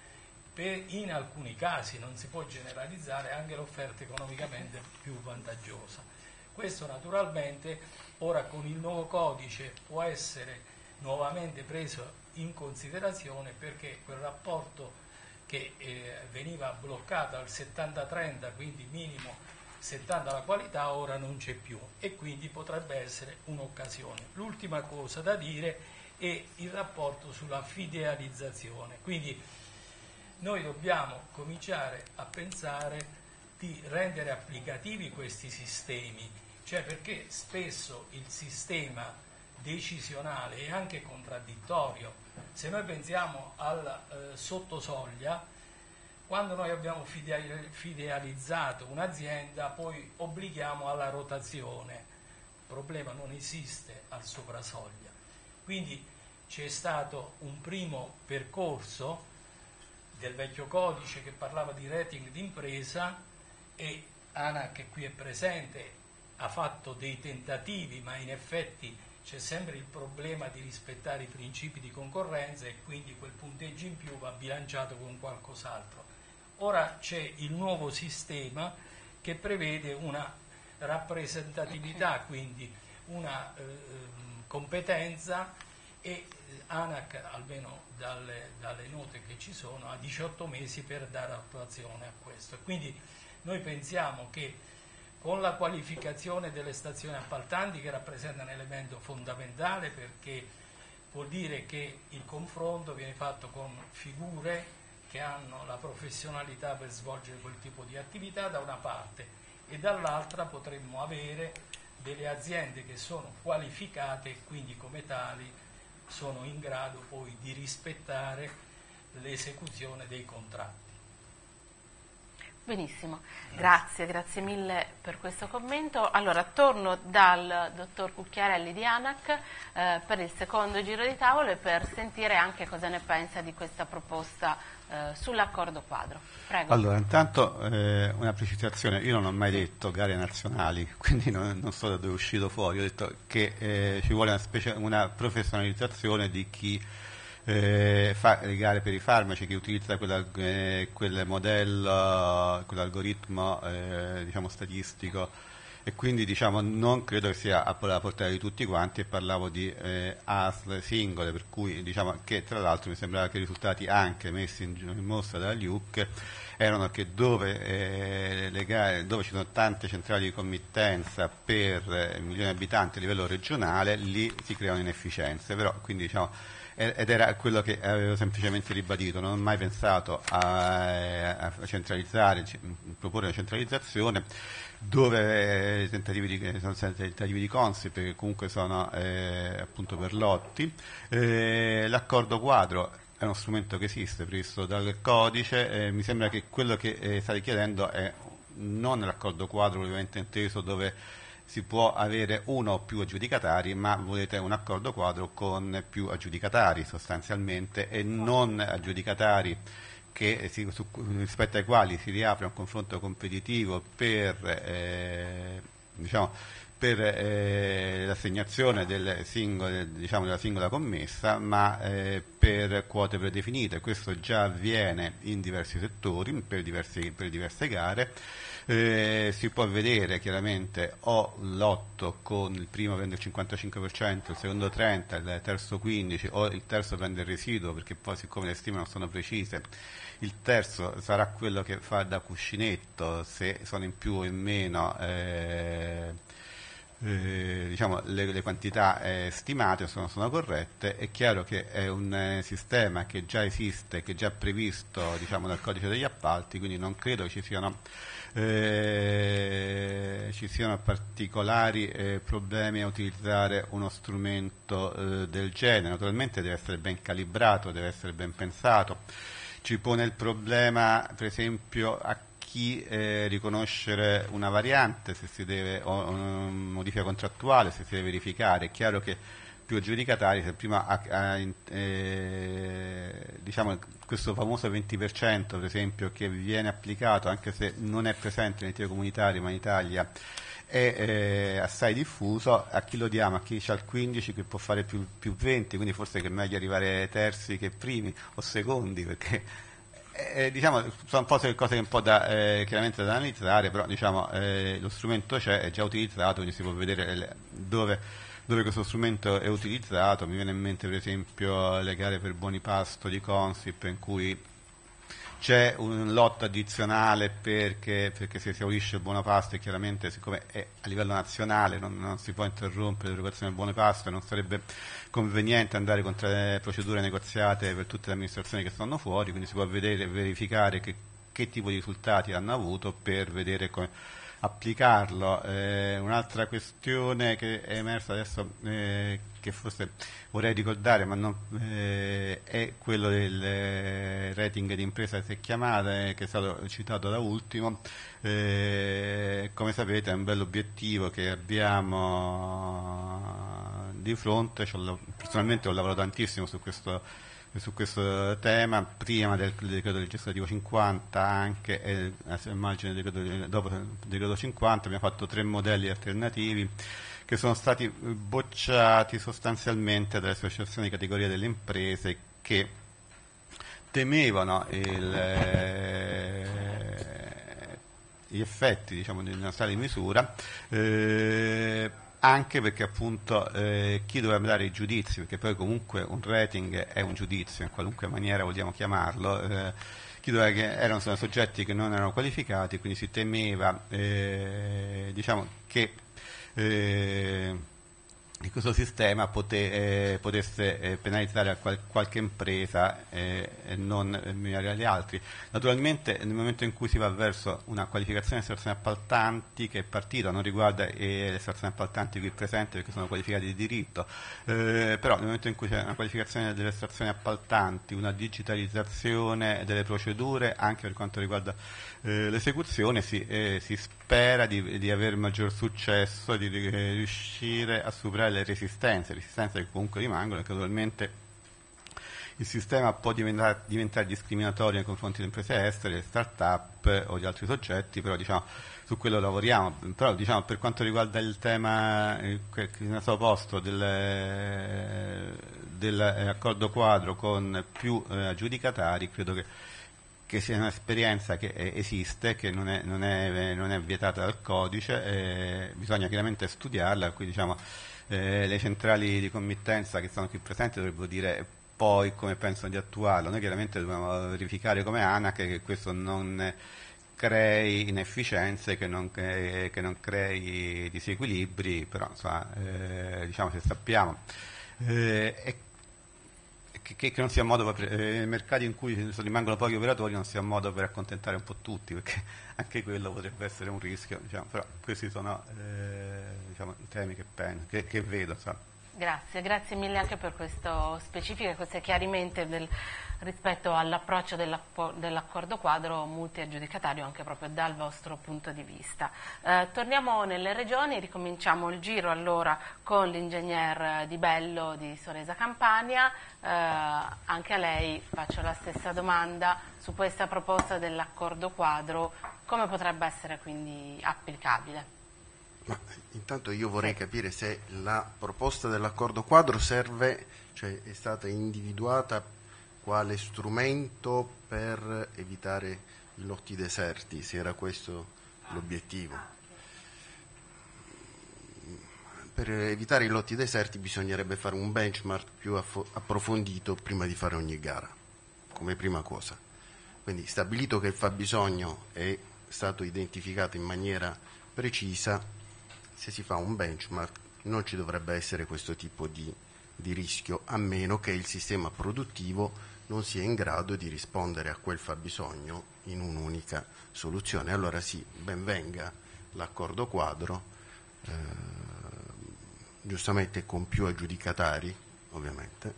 in alcuni casi, non si può generalizzare, anche l'offerta economicamente più vantaggiosa. Questo naturalmente ora con il nuovo codice può essere nuovamente preso in considerazione, perché quel rapporto che veniva bloccato al 70-30, quindi minimo 70 la qualità, ora non c'è più e quindi potrebbe essere un'occasione. L'ultima cosa da dire è il rapporto sulla fidelizzzazione, quindi noi dobbiamo cominciare a pensare di rendere applicativi questi sistemi, cioè perché spesso il sistema decisionale è anche contraddittorio. Se noi pensiamo al sottosoglia, quando noi abbiamo fidelizzato un'azienda poi obblighiamo alla rotazione, il problema non esiste al soprasoglia. Quindi c'è stato un primo percorso del vecchio codice che parlava di rating d'impresa e ANAC, che qui è presente, ha fatto dei tentativi, ma in effetti c'è sempre il problema di rispettare i principi di concorrenza e quindi quel punteggio in più va bilanciato con qualcos'altro. Ora c'è il nuovo sistema che prevede una rappresentatività, quindi una competenza, e ANAC, almeno dalle note che ci sono, ha 18 mesi per dare attuazione a questo. Quindi noi pensiamo che con la qualificazione delle stazioni appaltanti, che rappresenta un elemento fondamentale, perché vuol dire che il confronto viene fatto con figure che hanno la professionalità per svolgere quel tipo di attività da una parte, e dall'altra potremmo avere delle aziende che sono qualificate e quindi come tali sono in grado poi di rispettare l'esecuzione dei contratti. Benissimo, grazie mille per questo commento. Allora torno dal dottor Cucchiarelli di ANAC per il secondo giro di tavolo e per sentire anche cosa ne pensa di questa proposta sull'accordo quadro. Prego. Allora, intanto una precisazione: io non ho mai detto gare nazionali, quindi non so da dove è uscito fuori. Ho detto che ci vuole una professionalizzazione di chi fa le gare per i farmaci, che utilizza quel modello, quell'algoritmo diciamo statistico, e quindi diciamo non credo che sia alla portata di tutti quanti, e parlavo di ASL singole, per cui diciamo che tra l'altro mi sembrava che i risultati anche messi in mostra dagli UC erano che dove le gare, dove ci sono tante centrali di committenza per milioni di abitanti a livello regionale, lì si creano inefficienze, però quindi diciamo, ed era quello che avevo semplicemente ribadito, non ho mai pensato a centralizzare, proporre una centralizzazione dove sono tentativi di Consip, che comunque sono appunto per lotti. L'accordo quadro è uno strumento che esiste, previsto dal codice, mi sembra che quello che state chiedendo è non l'accordo quadro ovviamente inteso dove si può avere uno o più aggiudicatari, ma volete un accordo quadro con più aggiudicatari sostanzialmente, e non aggiudicatari rispetto ai quali si riapre un confronto competitivo per per l'assegnazione della singola commessa, ma per quote predefinite. Questo già avviene in diversi settori, per diverse gare. Si può vedere chiaramente o l'otto con il primo prende il 55%, il secondo 30%, il terzo 15% o il terzo prende il residuo, perché poi siccome le stime non sono precise il terzo sarà quello che fa da cuscinetto se sono in più o in meno le quantità stimate sono corrette. È chiaro che è un sistema che già esiste, che è già previsto dal codice degli appalti, quindi non credo che ci siano particolari problemi a utilizzare uno strumento del genere. Naturalmente deve essere ben calibrato, deve essere ben pensato. Ci pone il problema, per esempio, a chi riconoscere una variante, se si deve, o una modifica contrattuale, se si deve verificare. È chiaro che più aggiudicatari, se prima questo famoso 20% per esempio che viene applicato, anche se non è presente nei tiri comunitari ma in Italia è assai diffuso, a chi lo diamo? A chi ha il 15 che può fare più 20, quindi forse che è meglio arrivare terzi che primi o secondi, perché sono un po' cose che un po' chiaramente da analizzare, però lo strumento c'è, è già utilizzato, quindi si può vedere dove questo strumento è utilizzato. Mi viene in mente per esempio le gare per buoni pasto di Consip, in cui c'è un lotto addizionale perché si esaurisce il buono pasto, e chiaramente siccome è a livello nazionale non si può interrompere l'erogazione del buono pasto e non sarebbe conveniente andare contro le procedure negoziate per tutte le amministrazioni che stanno fuori, quindi si può vedere e verificare che tipo di risultati hanno avuto per vedere come applicarlo. Un'altra questione che è emersa adesso, che forse vorrei ricordare, ma è quello del rating di impresa se chiamata, che è stato citato da ultimo. Come sapete è un bello obiettivo che abbiamo di fronte. Personalmente ho lavorato tantissimo su questo tema, prima del decreto legislativo 50, anche immagine dopo il decreto 50, abbiamo fatto 3 modelli alternativi che sono stati bocciati sostanzialmente dalle associazioni di categoria delle imprese, che temevano gli effetti di una tale misura, anche perché appunto chi doveva dare i giudizi, perché poi comunque un rating è un giudizio in qualunque maniera vogliamo chiamarlo, erano soggetti che non erano qualificati, quindi si temeva che questo sistema potesse penalizzare qualche impresa e non migliorare gli altri. Naturalmente nel momento in cui si va verso una qualificazione delle stazioni appaltanti, che è partita, non riguarda le stazioni appaltanti qui presenti perché sono qualificati di diritto, però nel momento in cui c'è una qualificazione delle stazioni appaltanti, una digitalizzazione delle procedure anche per quanto riguarda l'esecuzione, si spera di avere maggior successo, di riuscire a superare le resistenze che comunque rimangono, e che naturalmente il sistema può diventare discriminatorio nei confronti delle imprese estere, le start-up o di altri soggetti, però su quello lavoriamo. Però per quanto riguarda il tema che è stato posto dell'accordo quadro con più aggiudicatari, credo che sia un'esperienza che esiste, che non è vietata dal codice, bisogna chiaramente studiarla, quindi le centrali di committenza che sono qui presenti dovrebbero dire poi come pensano di attuarlo. Noi chiaramente dobbiamo verificare come ANAC che questo non crei inefficienze, che non crei disequilibri, però se sappiamo che non sia modo per mercati in cui rimangono pochi operatori, non sia modo per accontentare un po' tutti, perché anche quello potrebbe essere un rischio, però questi sono temi che vedo. Grazie mille anche per questo specifico e questo chiarimento rispetto all'approccio dell'accordo quadro multiaggiudicatario anche proprio dal vostro punto di vista. Torniamo nelle regioni, ricominciamo il giro allora con l'ingegner Di Bello di Soresa Campania. Anche a lei faccio la stessa domanda su questa proposta dell'accordo quadro, come potrebbe essere quindi applicabile? Ma intanto io vorrei capire se la proposta dell'accordo quadro serve, cioè è stata individuata quale strumento per evitare i lotti deserti, se era questo l'obiettivo. Per evitare i lotti deserti bisognerebbe fare un benchmark più approfondito prima di fare ogni gara, come prima cosa. Quindi, stabilito che il fabbisogno è stato identificato in maniera precisa, se si fa un benchmark non ci dovrebbe essere questo tipo di rischio, a meno che il sistema produttivo non sia in grado di rispondere a quel fabbisogno in un'unica soluzione. Allora sì, ben venga l'accordo quadro, giustamente con più aggiudicatari, ovviamente,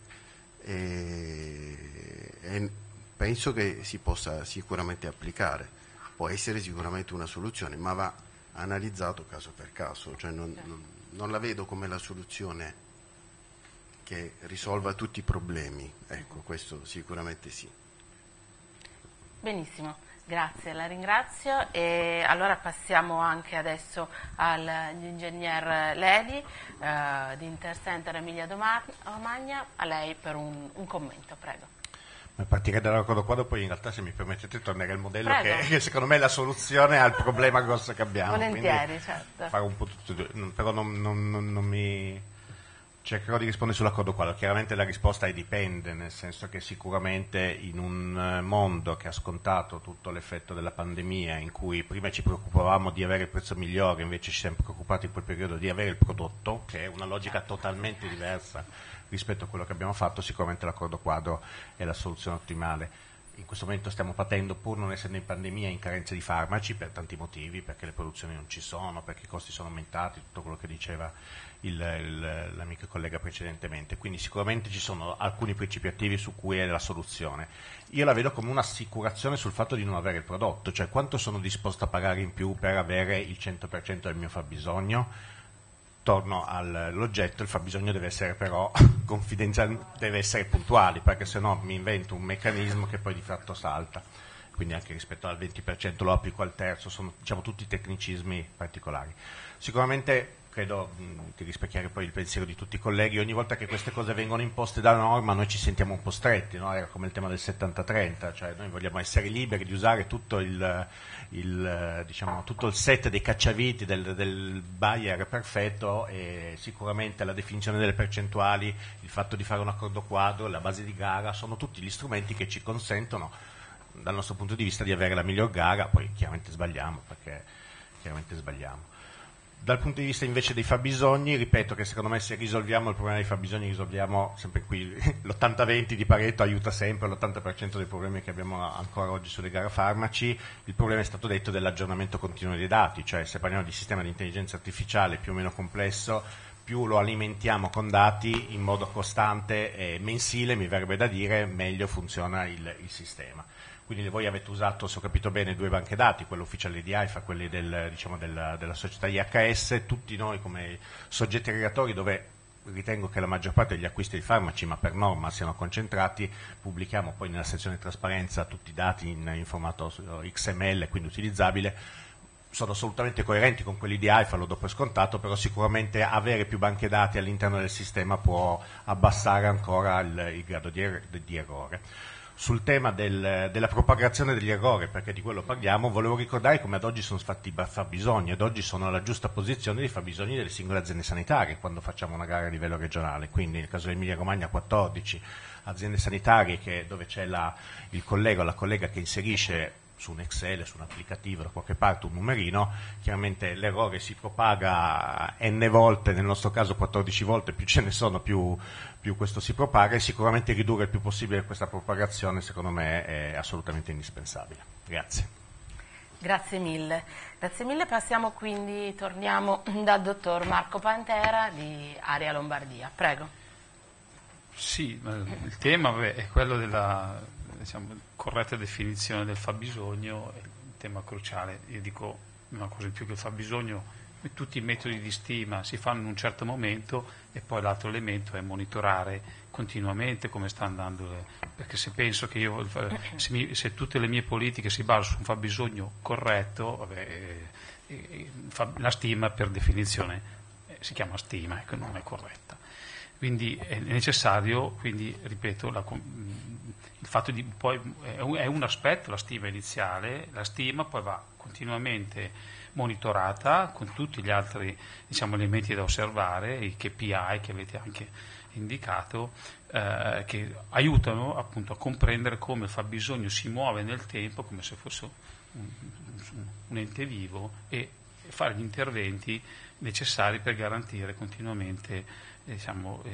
e penso che si possa sicuramente applicare. Può essere sicuramente una soluzione, ma va analizzato caso per caso, cioè non la vedo come la soluzione che risolva tutti i problemi. Ecco, questo sicuramente sì. Benissimo, grazie, la ringrazio. E allora passiamo anche adesso all'ingegner Ledi di Intercenter Emilia Romagna, a lei per un commento, prego. Partirei dall'accordo quadro, poi in realtà, se mi permettete, tornerei al modello che secondo me è la soluzione al problema grosso che abbiamo. Volentieri, quindi certo. Fare un po' tutto, però non mi cercherò di rispondere sull'accordo quadro. Chiaramente la risposta è dipende, nel senso che sicuramente in un mondo che ha scontato tutto l'effetto della pandemia, in cui prima ci preoccupavamo di avere il prezzo migliore, invece ci siamo preoccupati in quel periodo di avere il prodotto, che è una logica totalmente diversa rispetto a quello che abbiamo fatto, sicuramente l'accordo quadro è la soluzione ottimale. In questo momento stiamo patendo, pur non essendo in pandemia, in carenza di farmaci per tanti motivi, perché le produzioni non ci sono, perché i costi sono aumentati, tutto quello che diceva l'amico collega precedentemente. Quindi sicuramente ci sono alcuni principi attivi su cui è la soluzione. Io la vedo come un'assicurazione sul fatto di non avere il prodotto, cioè quanto sono disposto a pagare in più per avere il 100% del mio fabbisogno. Torno all'oggetto, il fabbisogno deve essere però confidenziale, deve essere puntuale, perché se no mi invento un meccanismo che poi di fatto salta. Quindi anche rispetto al 20% lo applico al terzo, sono tutti tecnicismi particolari. Sicuramente credo di rispecchiare poi il pensiero di tutti i colleghi, ogni volta che queste cose vengono imposte dalla norma noi ci sentiamo un po' stretti, no? Era come il tema del 70-30, cioè noi vogliamo essere liberi di usare tutto tutto il set dei cacciaviti del buyer perfetto, e sicuramente la definizione delle percentuali, il fatto di fare un accordo quadro, la base di gara, sono tutti gli strumenti che ci consentono dal nostro punto di vista di avere la miglior gara. Poi chiaramente sbagliamo, perché chiaramente sbagliamo. Dal punto di vista invece dei fabbisogni, ripeto che secondo me se risolviamo il problema dei fabbisogni risolviamo sempre qui l'80-20 di Pareto aiuta sempre l'80% dei problemi che abbiamo ancora oggi sulle gare farmaci. Il problema è stato detto dell'aggiornamento continuo dei dati, cioè se parliamo di sistema di intelligenza artificiale più o meno complesso, più lo alimentiamo con dati in modo costante e mensile, mi verrebbe da dire, meglio funziona il sistema. Quindi voi avete usato, se ho capito bene, 2 banche dati, quella ufficiale di AIFA, quelli della società IHS, tutti noi come soggetti aggregatori, dove ritengo che la maggior parte degli acquisti di farmaci, ma per norma, siano concentrati, pubblichiamo poi nella sezione trasparenza tutti i dati in formato XML, quindi utilizzabile. Sono assolutamente coerenti con quelli di AIFA, lo do per scontato, però sicuramente avere più banche dati all'interno del sistema può abbassare ancora il grado di errore. Sul tema della propagazione degli errori, perché di quello parliamo, volevo ricordare come ad oggi sono fatti i fabbisogni, ad oggi sono alla giusta posizione dei fabbisogni delle singole aziende sanitarie quando facciamo una gara a livello regionale. Quindi nel caso dell'Emilia Romagna 14 aziende sanitarie dove c'è il collega o la collega che inserisce su un Excel, su un applicativo, da qualche parte un numerino, chiaramente l'errore si propaga n volte, nel nostro caso 14 volte, più ce ne sono più questo si propaga, e sicuramente ridurre il più possibile questa propagazione secondo me è assolutamente indispensabile. Grazie. Grazie mille, torniamo dal dottor Marco Pantera di Area Lombardia, prego. Sì, il tema è quello della corretta definizione del fabbisogno, è un tema cruciale. Io dico una cosa in più, che il fabbisogno tutti i metodi di stima si fanno in un certo momento e poi l'altro elemento è monitorare continuamente come sta andando, perché se penso che io, se tutte le mie politiche si basano su un fabbisogno corretto, vabbè, la stima per definizione si chiama stima, ecco, non è corretta. Quindi è necessario, quindi ripeto, il fatto di poi è un aspetto la stima iniziale, la stima poi va continuamente monitorata con tutti gli altri, diciamo, elementi da osservare, i KPI che avete anche indicato, che aiutano appunto a comprendere come il fabbisogno si muove nel tempo come se fosse un ente vivo e fare gli interventi necessari per garantire continuamente, diciamo,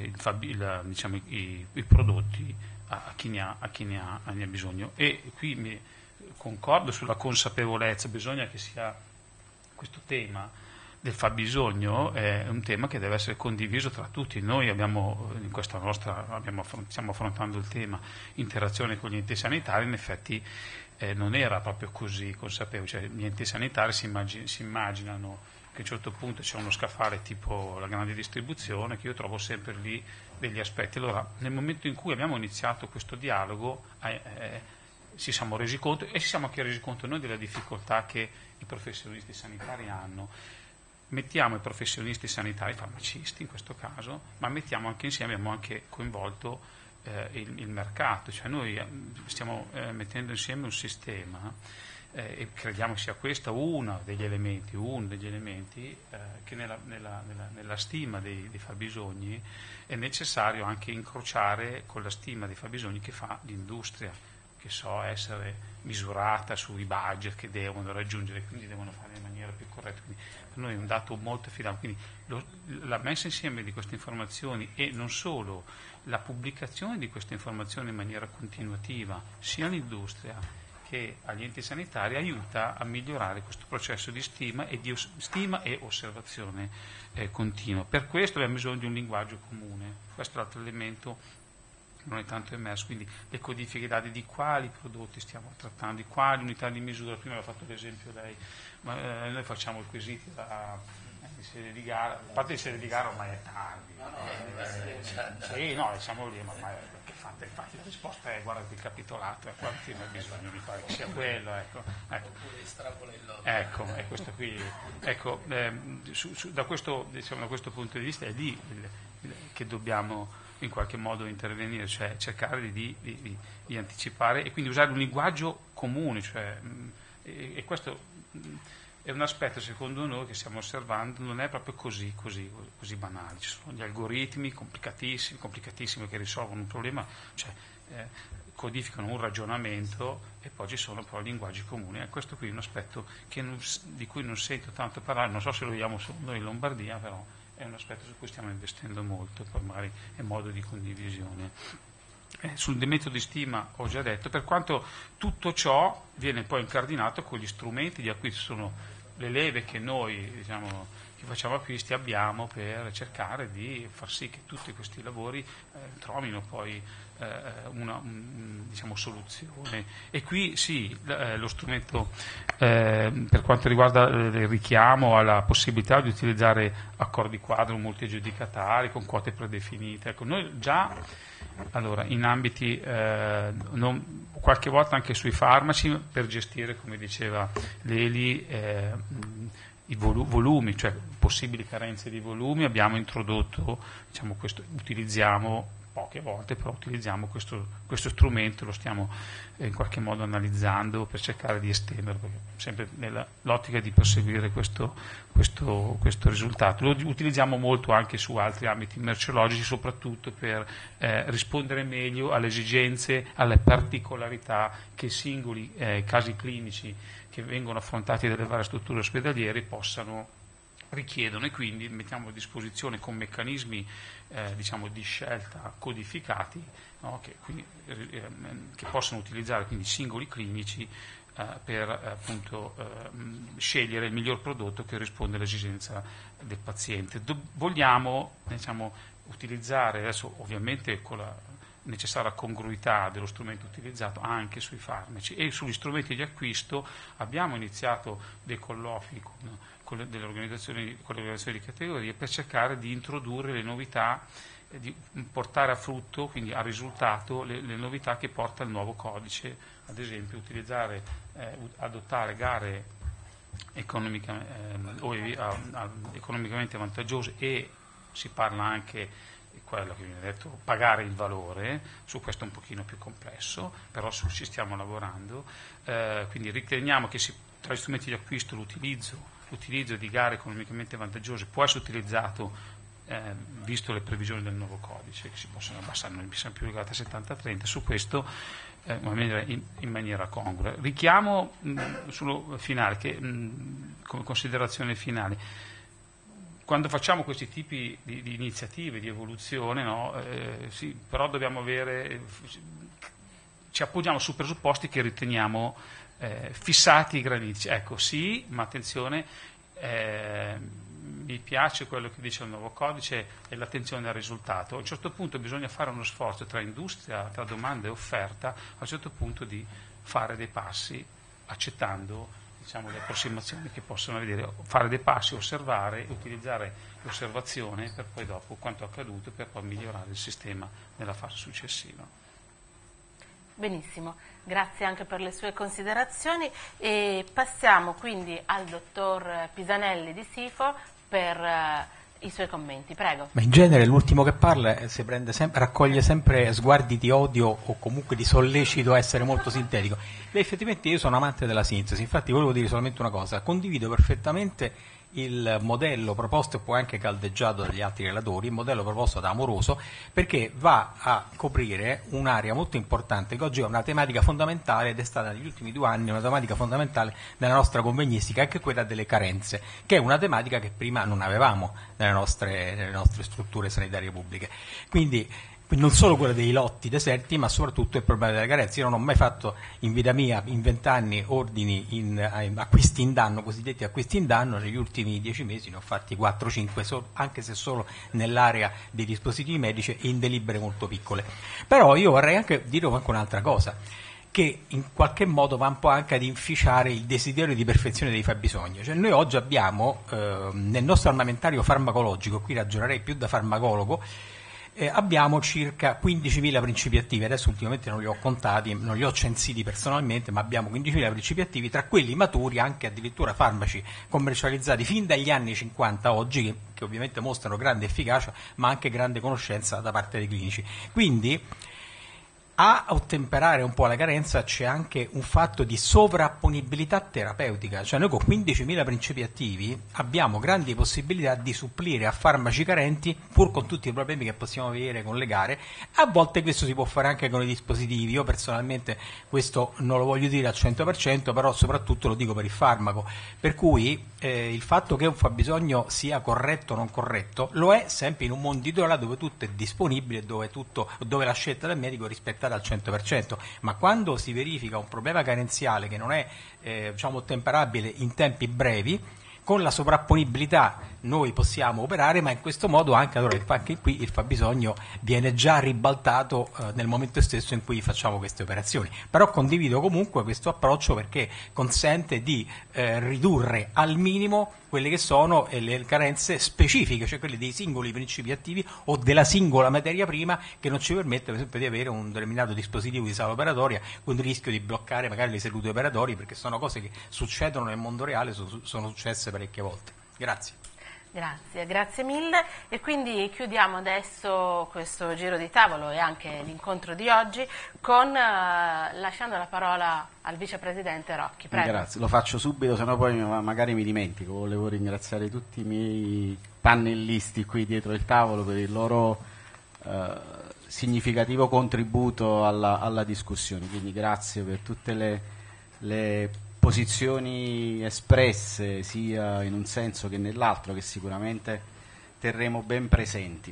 i prodotti a chi ne ha bisogno. E qui mi concordo sulla consapevolezza, bisogna che sia questo tema del fabbisogno è un tema che deve essere condiviso tra tutti. Noi abbiamo in questa stiamo affrontando il tema interazione con gli enti sanitari, in effetti non era proprio così consapevole, cioè gli enti sanitari si immaginano che a un certo punto c'è uno scaffale tipo la grande distribuzione, che io trovo sempre lì degli aspetti. Allora, nel momento in cui abbiamo iniziato questo dialogo ci siamo resi conto, e ci siamo anche resi conto noi delle difficoltà che i professionisti sanitari hanno. Mettiamo i professionisti sanitari, i farmacisti in questo caso, ma mettiamo anche insieme, abbiamo anche coinvolto il mercato, cioè noi stiamo mettendo insieme un sistema e crediamo sia questo uno degli elementi che nella stima dei fabbisogni è necessario anche incrociare con la stima dei fabbisogni che fa l'industria, che so essere misurata sui budget che devono raggiungere, quindi devono fare in maniera più corretta. Quindi per noi è un dato molto affidabile. Quindi la messa insieme di queste informazioni e non solo la pubblicazione di queste informazioni in maniera continuativa sia all'industria che agli enti sanitari aiuta a migliorare questo processo di stima e osservazione continua. Per questo abbiamo bisogno di un linguaggio comune. Questo è l'altro elemento non è tanto emerso, quindi le codifiche dati di quali prodotti stiamo trattando, di quali unità di misura. Prima aveva fatto l'esempio lei, ma noi facciamo i quesiti di serie di gara, a parte di serie di gara ormai è tardi, sì, no, siamo lì, ma ormai infatti la risposta è guarda il capitolato, quanti ne ha bisogno, mi pare che sia quello, ecco, è questo qui, ecco, da questo punto di vista è lì che dobbiamo in qualche modo intervenire, cioè cercare di anticipare e quindi usare un linguaggio comune, cioè, e questo è un aspetto secondo noi che stiamo osservando, non è proprio così banale. Ci sono gli algoritmi complicatissimi che risolvono un problema, cioè codificano un ragionamento e poi ci sono poi linguaggi comuni. E questo qui è un aspetto di cui non sento tanto parlare, non so se lo vediamo solo noi in Lombardia, però è un aspetto su cui stiamo investendo molto, poi magari è modo di condivisione. Sul metodo di stima ho già detto, per quanto tutto ciò viene poi incardinato con gli strumenti di acquisto, sono le leve che noi, diciamo, che facciamo acquisti abbiamo per cercare di far sì che tutti questi lavori trovino poi una diciamo, soluzione. E qui sì, lo strumento per quanto riguarda il richiamo alla possibilità di utilizzare accordi quadro multiaggiudicatari con quote predefinite. Ecco, noi già allora, in ambiti qualche volta anche sui farmaci per gestire, come diceva Leli, i volumi, cioè possibili carenze di volumi, abbiamo introdotto, diciamo, utilizziamo poche volte, però utilizziamo questo strumento, lo stiamo in qualche modo analizzando per cercare di estenderlo, sempre nell'ottica di perseguire questo risultato. Lo utilizziamo molto anche su altri ambiti merceologici, soprattutto per rispondere meglio alle esigenze, alle particolarità che singoli casi clinici che vengono affrontati dalle varie strutture ospedaliere richiedono, e quindi mettiamo a disposizione con meccanismi diciamo di scelta codificati, no? che possono utilizzare quindi singoli clinici per appunto scegliere il miglior prodotto che risponde all'esigenza del paziente. Vogliamo, diciamo, utilizzare adesso ovviamente con necessaria congruità dello strumento utilizzato anche sui farmaci. E sugli strumenti di acquisto abbiamo iniziato dei colloqui con le organizzazioni di categoria per cercare di introdurre le novità, di portare a frutto, quindi a risultato, le novità che porta il nuovo codice, ad esempio adottare gare economicamente vantaggiose, e si parla anche di quello che viene detto pagare il valore. Su questo è un pochino più complesso, però ci stiamo lavorando, quindi riteniamo che tra gli strumenti di acquisto l'utilizzo di gare economicamente vantaggiose può essere utilizzato, visto le previsioni del nuovo codice, che si possono abbassare, non mi sembra più legate a 70-30, su questo in maniera congrua. Richiamo sullo finale, come considerazione finale, quando facciamo questi tipi di iniziative, di evoluzione, sì, però dobbiamo ci appoggiamo su presupposti che riteniamo fissati i graniti. Ecco, sì, ma attenzione, mi piace quello che dice il nuovo codice e l'attenzione al risultato. A un certo punto bisogna fare uno sforzo tra industria, tra domanda e offerta, a un certo punto di fare dei passi, accettando, diciamo, le approssimazioni che possono vedere, fare dei passi, osservare, utilizzare l'osservazione per poi dopo quanto accaduto, per poi migliorare il sistema nella fase successiva. Benissimo, grazie anche per le sue considerazioni, e passiamo quindi al dottor Pisanelli di SIFO per i suoi commenti. Prego. Ma in genere l'ultimo che parla raccoglie sempre sguardi di odio o comunque di sollecito a essere molto sintetico. E effettivamente io sono amante della sintesi, infatti volevo dire solamente una cosa: condivido perfettamente il modello proposto e poi anche caldeggiato dagli altri relatori, il modello proposto da Amoroso, perché va a coprire un'area molto importante che oggi è una tematica fondamentale, ed è stata negli ultimi 2 anni una tematica fondamentale nella nostra convegnistica, anche quella delle carenze, che è una tematica che prima non avevamo nelle nostre strutture sanitarie pubbliche. Quindi non solo quella dei lotti deserti, ma soprattutto il problema delle carenze. Io non ho mai fatto in vita mia, in 20 anni, ordini in acquisti in danno, cosiddetti acquisti in danno. Negli ultimi 10 mesi ne ho fatti 4-5, anche se solo nell'area dei dispositivi medici e in delibere molto piccole. Però io vorrei anche dire anche un'altra cosa, che in qualche modo va un po' anche ad inficiare il desiderio di perfezione dei fabbisogni. Cioè, noi oggi abbiamo nel nostro armamentario farmacologico, qui ragionerei più da farmacologo, abbiamo circa 15.000 principi attivi. Adesso ultimamente non li ho contati, non li ho censiti personalmente, ma abbiamo 15.000 principi attivi, tra quelli maturi anche addirittura farmaci commercializzati fin dagli anni 50 oggi, che ovviamente mostrano grande efficacia ma anche grande conoscenza da parte dei clinici. Quindi a ottemperare un po' alla carenza c'è anche un fatto di sovrapponibilità terapeutica, cioè noi con 15.000 principi attivi abbiamo grandi possibilità di supplire a farmaci carenti, pur con tutti i problemi che possiamo avere con le gare. A volte questo si può fare anche con i dispositivi. Io personalmente questo non lo voglio dire al 100%, però soprattutto lo dico per il farmaco, per cui il fatto che un fabbisogno sia corretto o non corretto lo è sempre in un mondo ideale dove tutto è disponibile, dove la scelta del medico è rispettata al 100%, ma quando si verifica un problema carenziale che non è ottemperabile in tempi brevi, con la sovrapponibilità noi possiamo operare, ma in questo modo anche qui il fabbisogno viene già ribaltato nel momento stesso in cui facciamo queste operazioni. Però condivido comunque questo approccio, perché consente di ridurre al minimo quelle che sono le carenze specifiche, cioè quelle dei singoli principi attivi o della singola materia prima, che non ci permette per esempio di avere un determinato dispositivo di sala operatoria con il rischio di bloccare magari le sedute operatorie, perché sono cose che succedono nel mondo reale, sono successe parecchie volte. Grazie. Grazie mille, e quindi chiudiamo adesso questo giro di tavolo e anche l'incontro di oggi lasciando la parola al vicepresidente Rocchi. Prego. Grazie, lo faccio subito, sennò poi magari mi dimentico. Volevo ringraziare tutti i miei pannellisti qui dietro il tavolo per il loro significativo contributo alla discussione, quindi grazie per tutte le posizioni espresse sia in un senso che nell'altro, che sicuramente terremo ben presenti.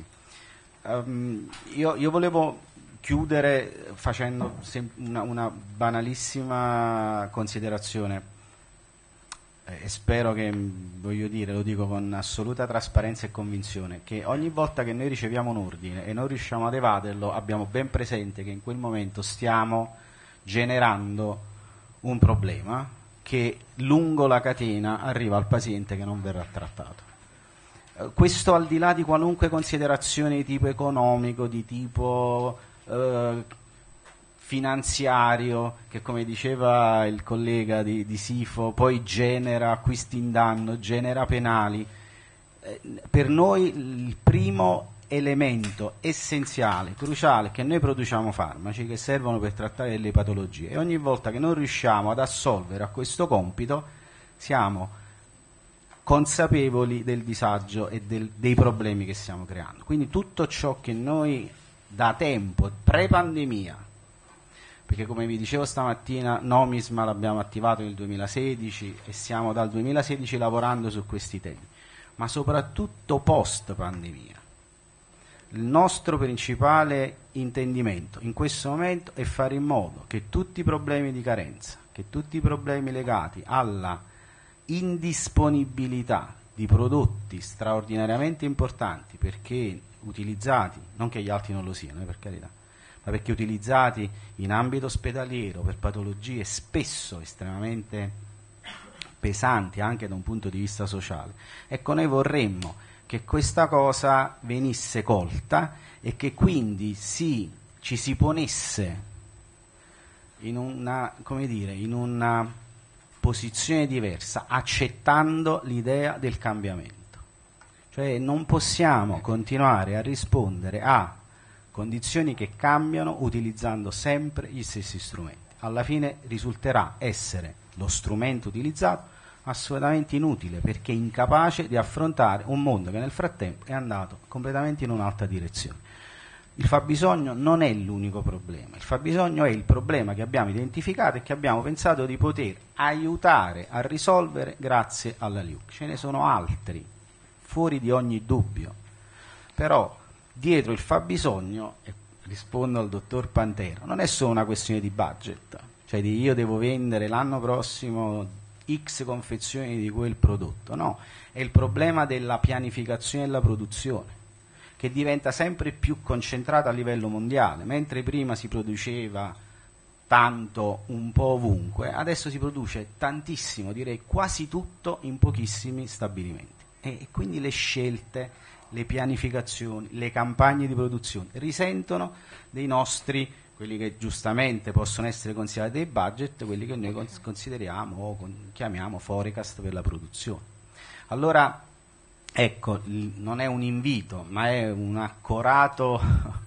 Io volevo chiudere facendo una banalissima considerazione. e spero che, voglio dire, lo dico con assoluta trasparenza e convinzione, che ogni volta che noi riceviamo un ordine e non riusciamo ad evaderlo, abbiamo ben presente che in quel momento stiamo generando un problema che lungo la catena arriva al paziente che non verrà trattato. Questo al di là di qualunque considerazione di tipo economico, di tipo finanziario, che come diceva il collega di Sifo poi genera acquisti in danno, genera penali. Per noi il primo elemento essenziale, cruciale, è che noi produciamo farmaci che servono per trattare delle patologie e ogni volta che non riusciamo ad assolvere a questo compito siamo consapevoli del disagio e dei problemi che stiamo creando. Quindi tutto ciò che noi da tempo, pre-pandemia, perché come vi dicevo stamattina Nomisma l'abbiamo attivato nel 2016 e stiamo dal 2016 lavorando su questi temi, ma soprattutto post pandemia. Il nostro principale intendimento in questo momento è fare in modo che tutti i problemi di carenza, che tutti i problemi legati alla indisponibilità di prodotti straordinariamente importanti, perché utilizzati, non che gli altri non lo siano, per carità, ma perché utilizzati in ambito ospedaliero per patologie spesso estremamente pesanti anche da un punto di vista sociale. Ecco, noi vorremmo che questa cosa venisse colta e che quindi ci si ponesse in una, come dire, in una posizione diversa, accettando l'idea del cambiamento. Cioè non possiamo continuare a rispondere a condizioni che cambiano utilizzando sempre gli stessi strumenti. Alla fine risulterà essere lo strumento utilizzato assolutamente inutile, perché incapace di affrontare un mondo che nel frattempo è andato completamente in un'altra direzione. Il fabbisogno non è l'unico problema, il fabbisogno è il problema che abbiamo identificato e che abbiamo pensato di poter aiutare a risolvere grazie alla LIUC. Ce ne sono altri, fuori di ogni dubbio, però dietro il fabbisogno, e rispondo al dottor Pantera, non è solo una questione di budget, cioè di io devo vendere l'anno prossimo X confezioni di quel prodotto, no, è il problema della pianificazione della produzione, che diventa sempre più concentrata a livello mondiale. Mentre prima si produceva tanto un po' ovunque, adesso si produce tantissimo, direi quasi tutto, in pochissimi stabilimenti, e quindi le scelte, le pianificazioni, le campagne di produzione risentono dei nostri, quelli che giustamente possono essere considerati dei budget, quelli che noi consideriamo o chiamiamo forecast per la produzione. Allora, ecco, non è un invito, ma è un'accorata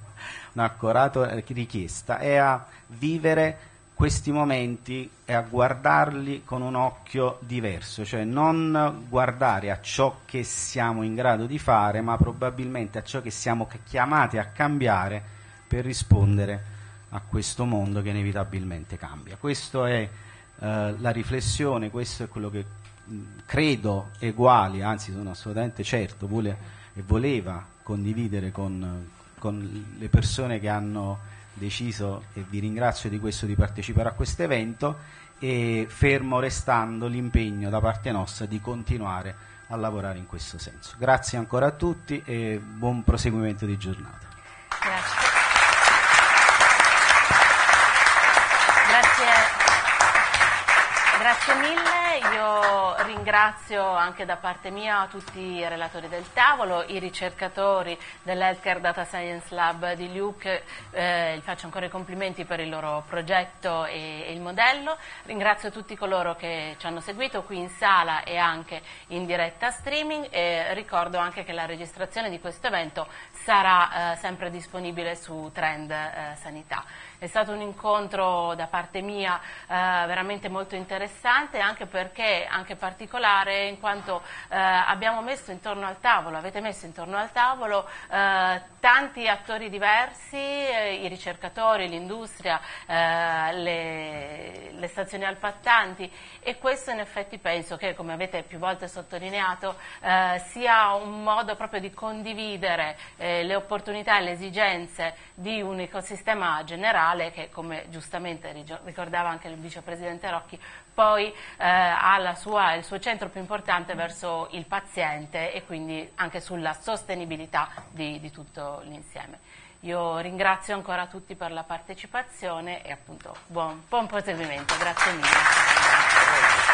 richiesta, è a vivere questi momenti e a guardarli con un occhio diverso, cioè non guardare a ciò che siamo in grado di fare, ma probabilmente a ciò che siamo chiamati a cambiare per rispondere a questo mondo che inevitabilmente cambia. Questa è la riflessione, questo è quello che credo Eguali, anzi sono assolutamente certo, vuole e voleva condividere con le persone che hanno deciso, e vi ringrazio di questo, di partecipare a questo evento, e fermo restando l'impegno da parte nostra di continuare a lavorare in questo senso. Grazie ancora a tutti e buon proseguimento di giornata. Grazie mille, io ringrazio anche da parte mia tutti i relatori del tavolo, i ricercatori dell'Healthcare Data Science Lab di LIUC, gli faccio ancora i complimenti per il loro progetto e il modello, ringrazio tutti coloro che ci hanno seguito qui in sala e anche in diretta streaming, e ricordo anche che la registrazione di questo evento sarà sempre disponibile su Trend Sanità. È stato un incontro da parte mia veramente molto interessante, anche perché anche particolare, in quanto abbiamo messo intorno al tavolo, avete messo intorno al tavolo tanti attori diversi, i ricercatori, l'industria, le stazioni appaltanti, e questo in effetti penso che, come avete più volte sottolineato, sia un modo proprio di condividere le opportunità e le esigenze di un ecosistema generale che, come giustamente ricordava anche il vicepresidente Rocchi, poi ha il suo centro più importante verso il paziente e quindi anche sulla sostenibilità di tutto l'insieme. Io ringrazio ancora tutti per la partecipazione e appunto buon proseguimento, grazie mille.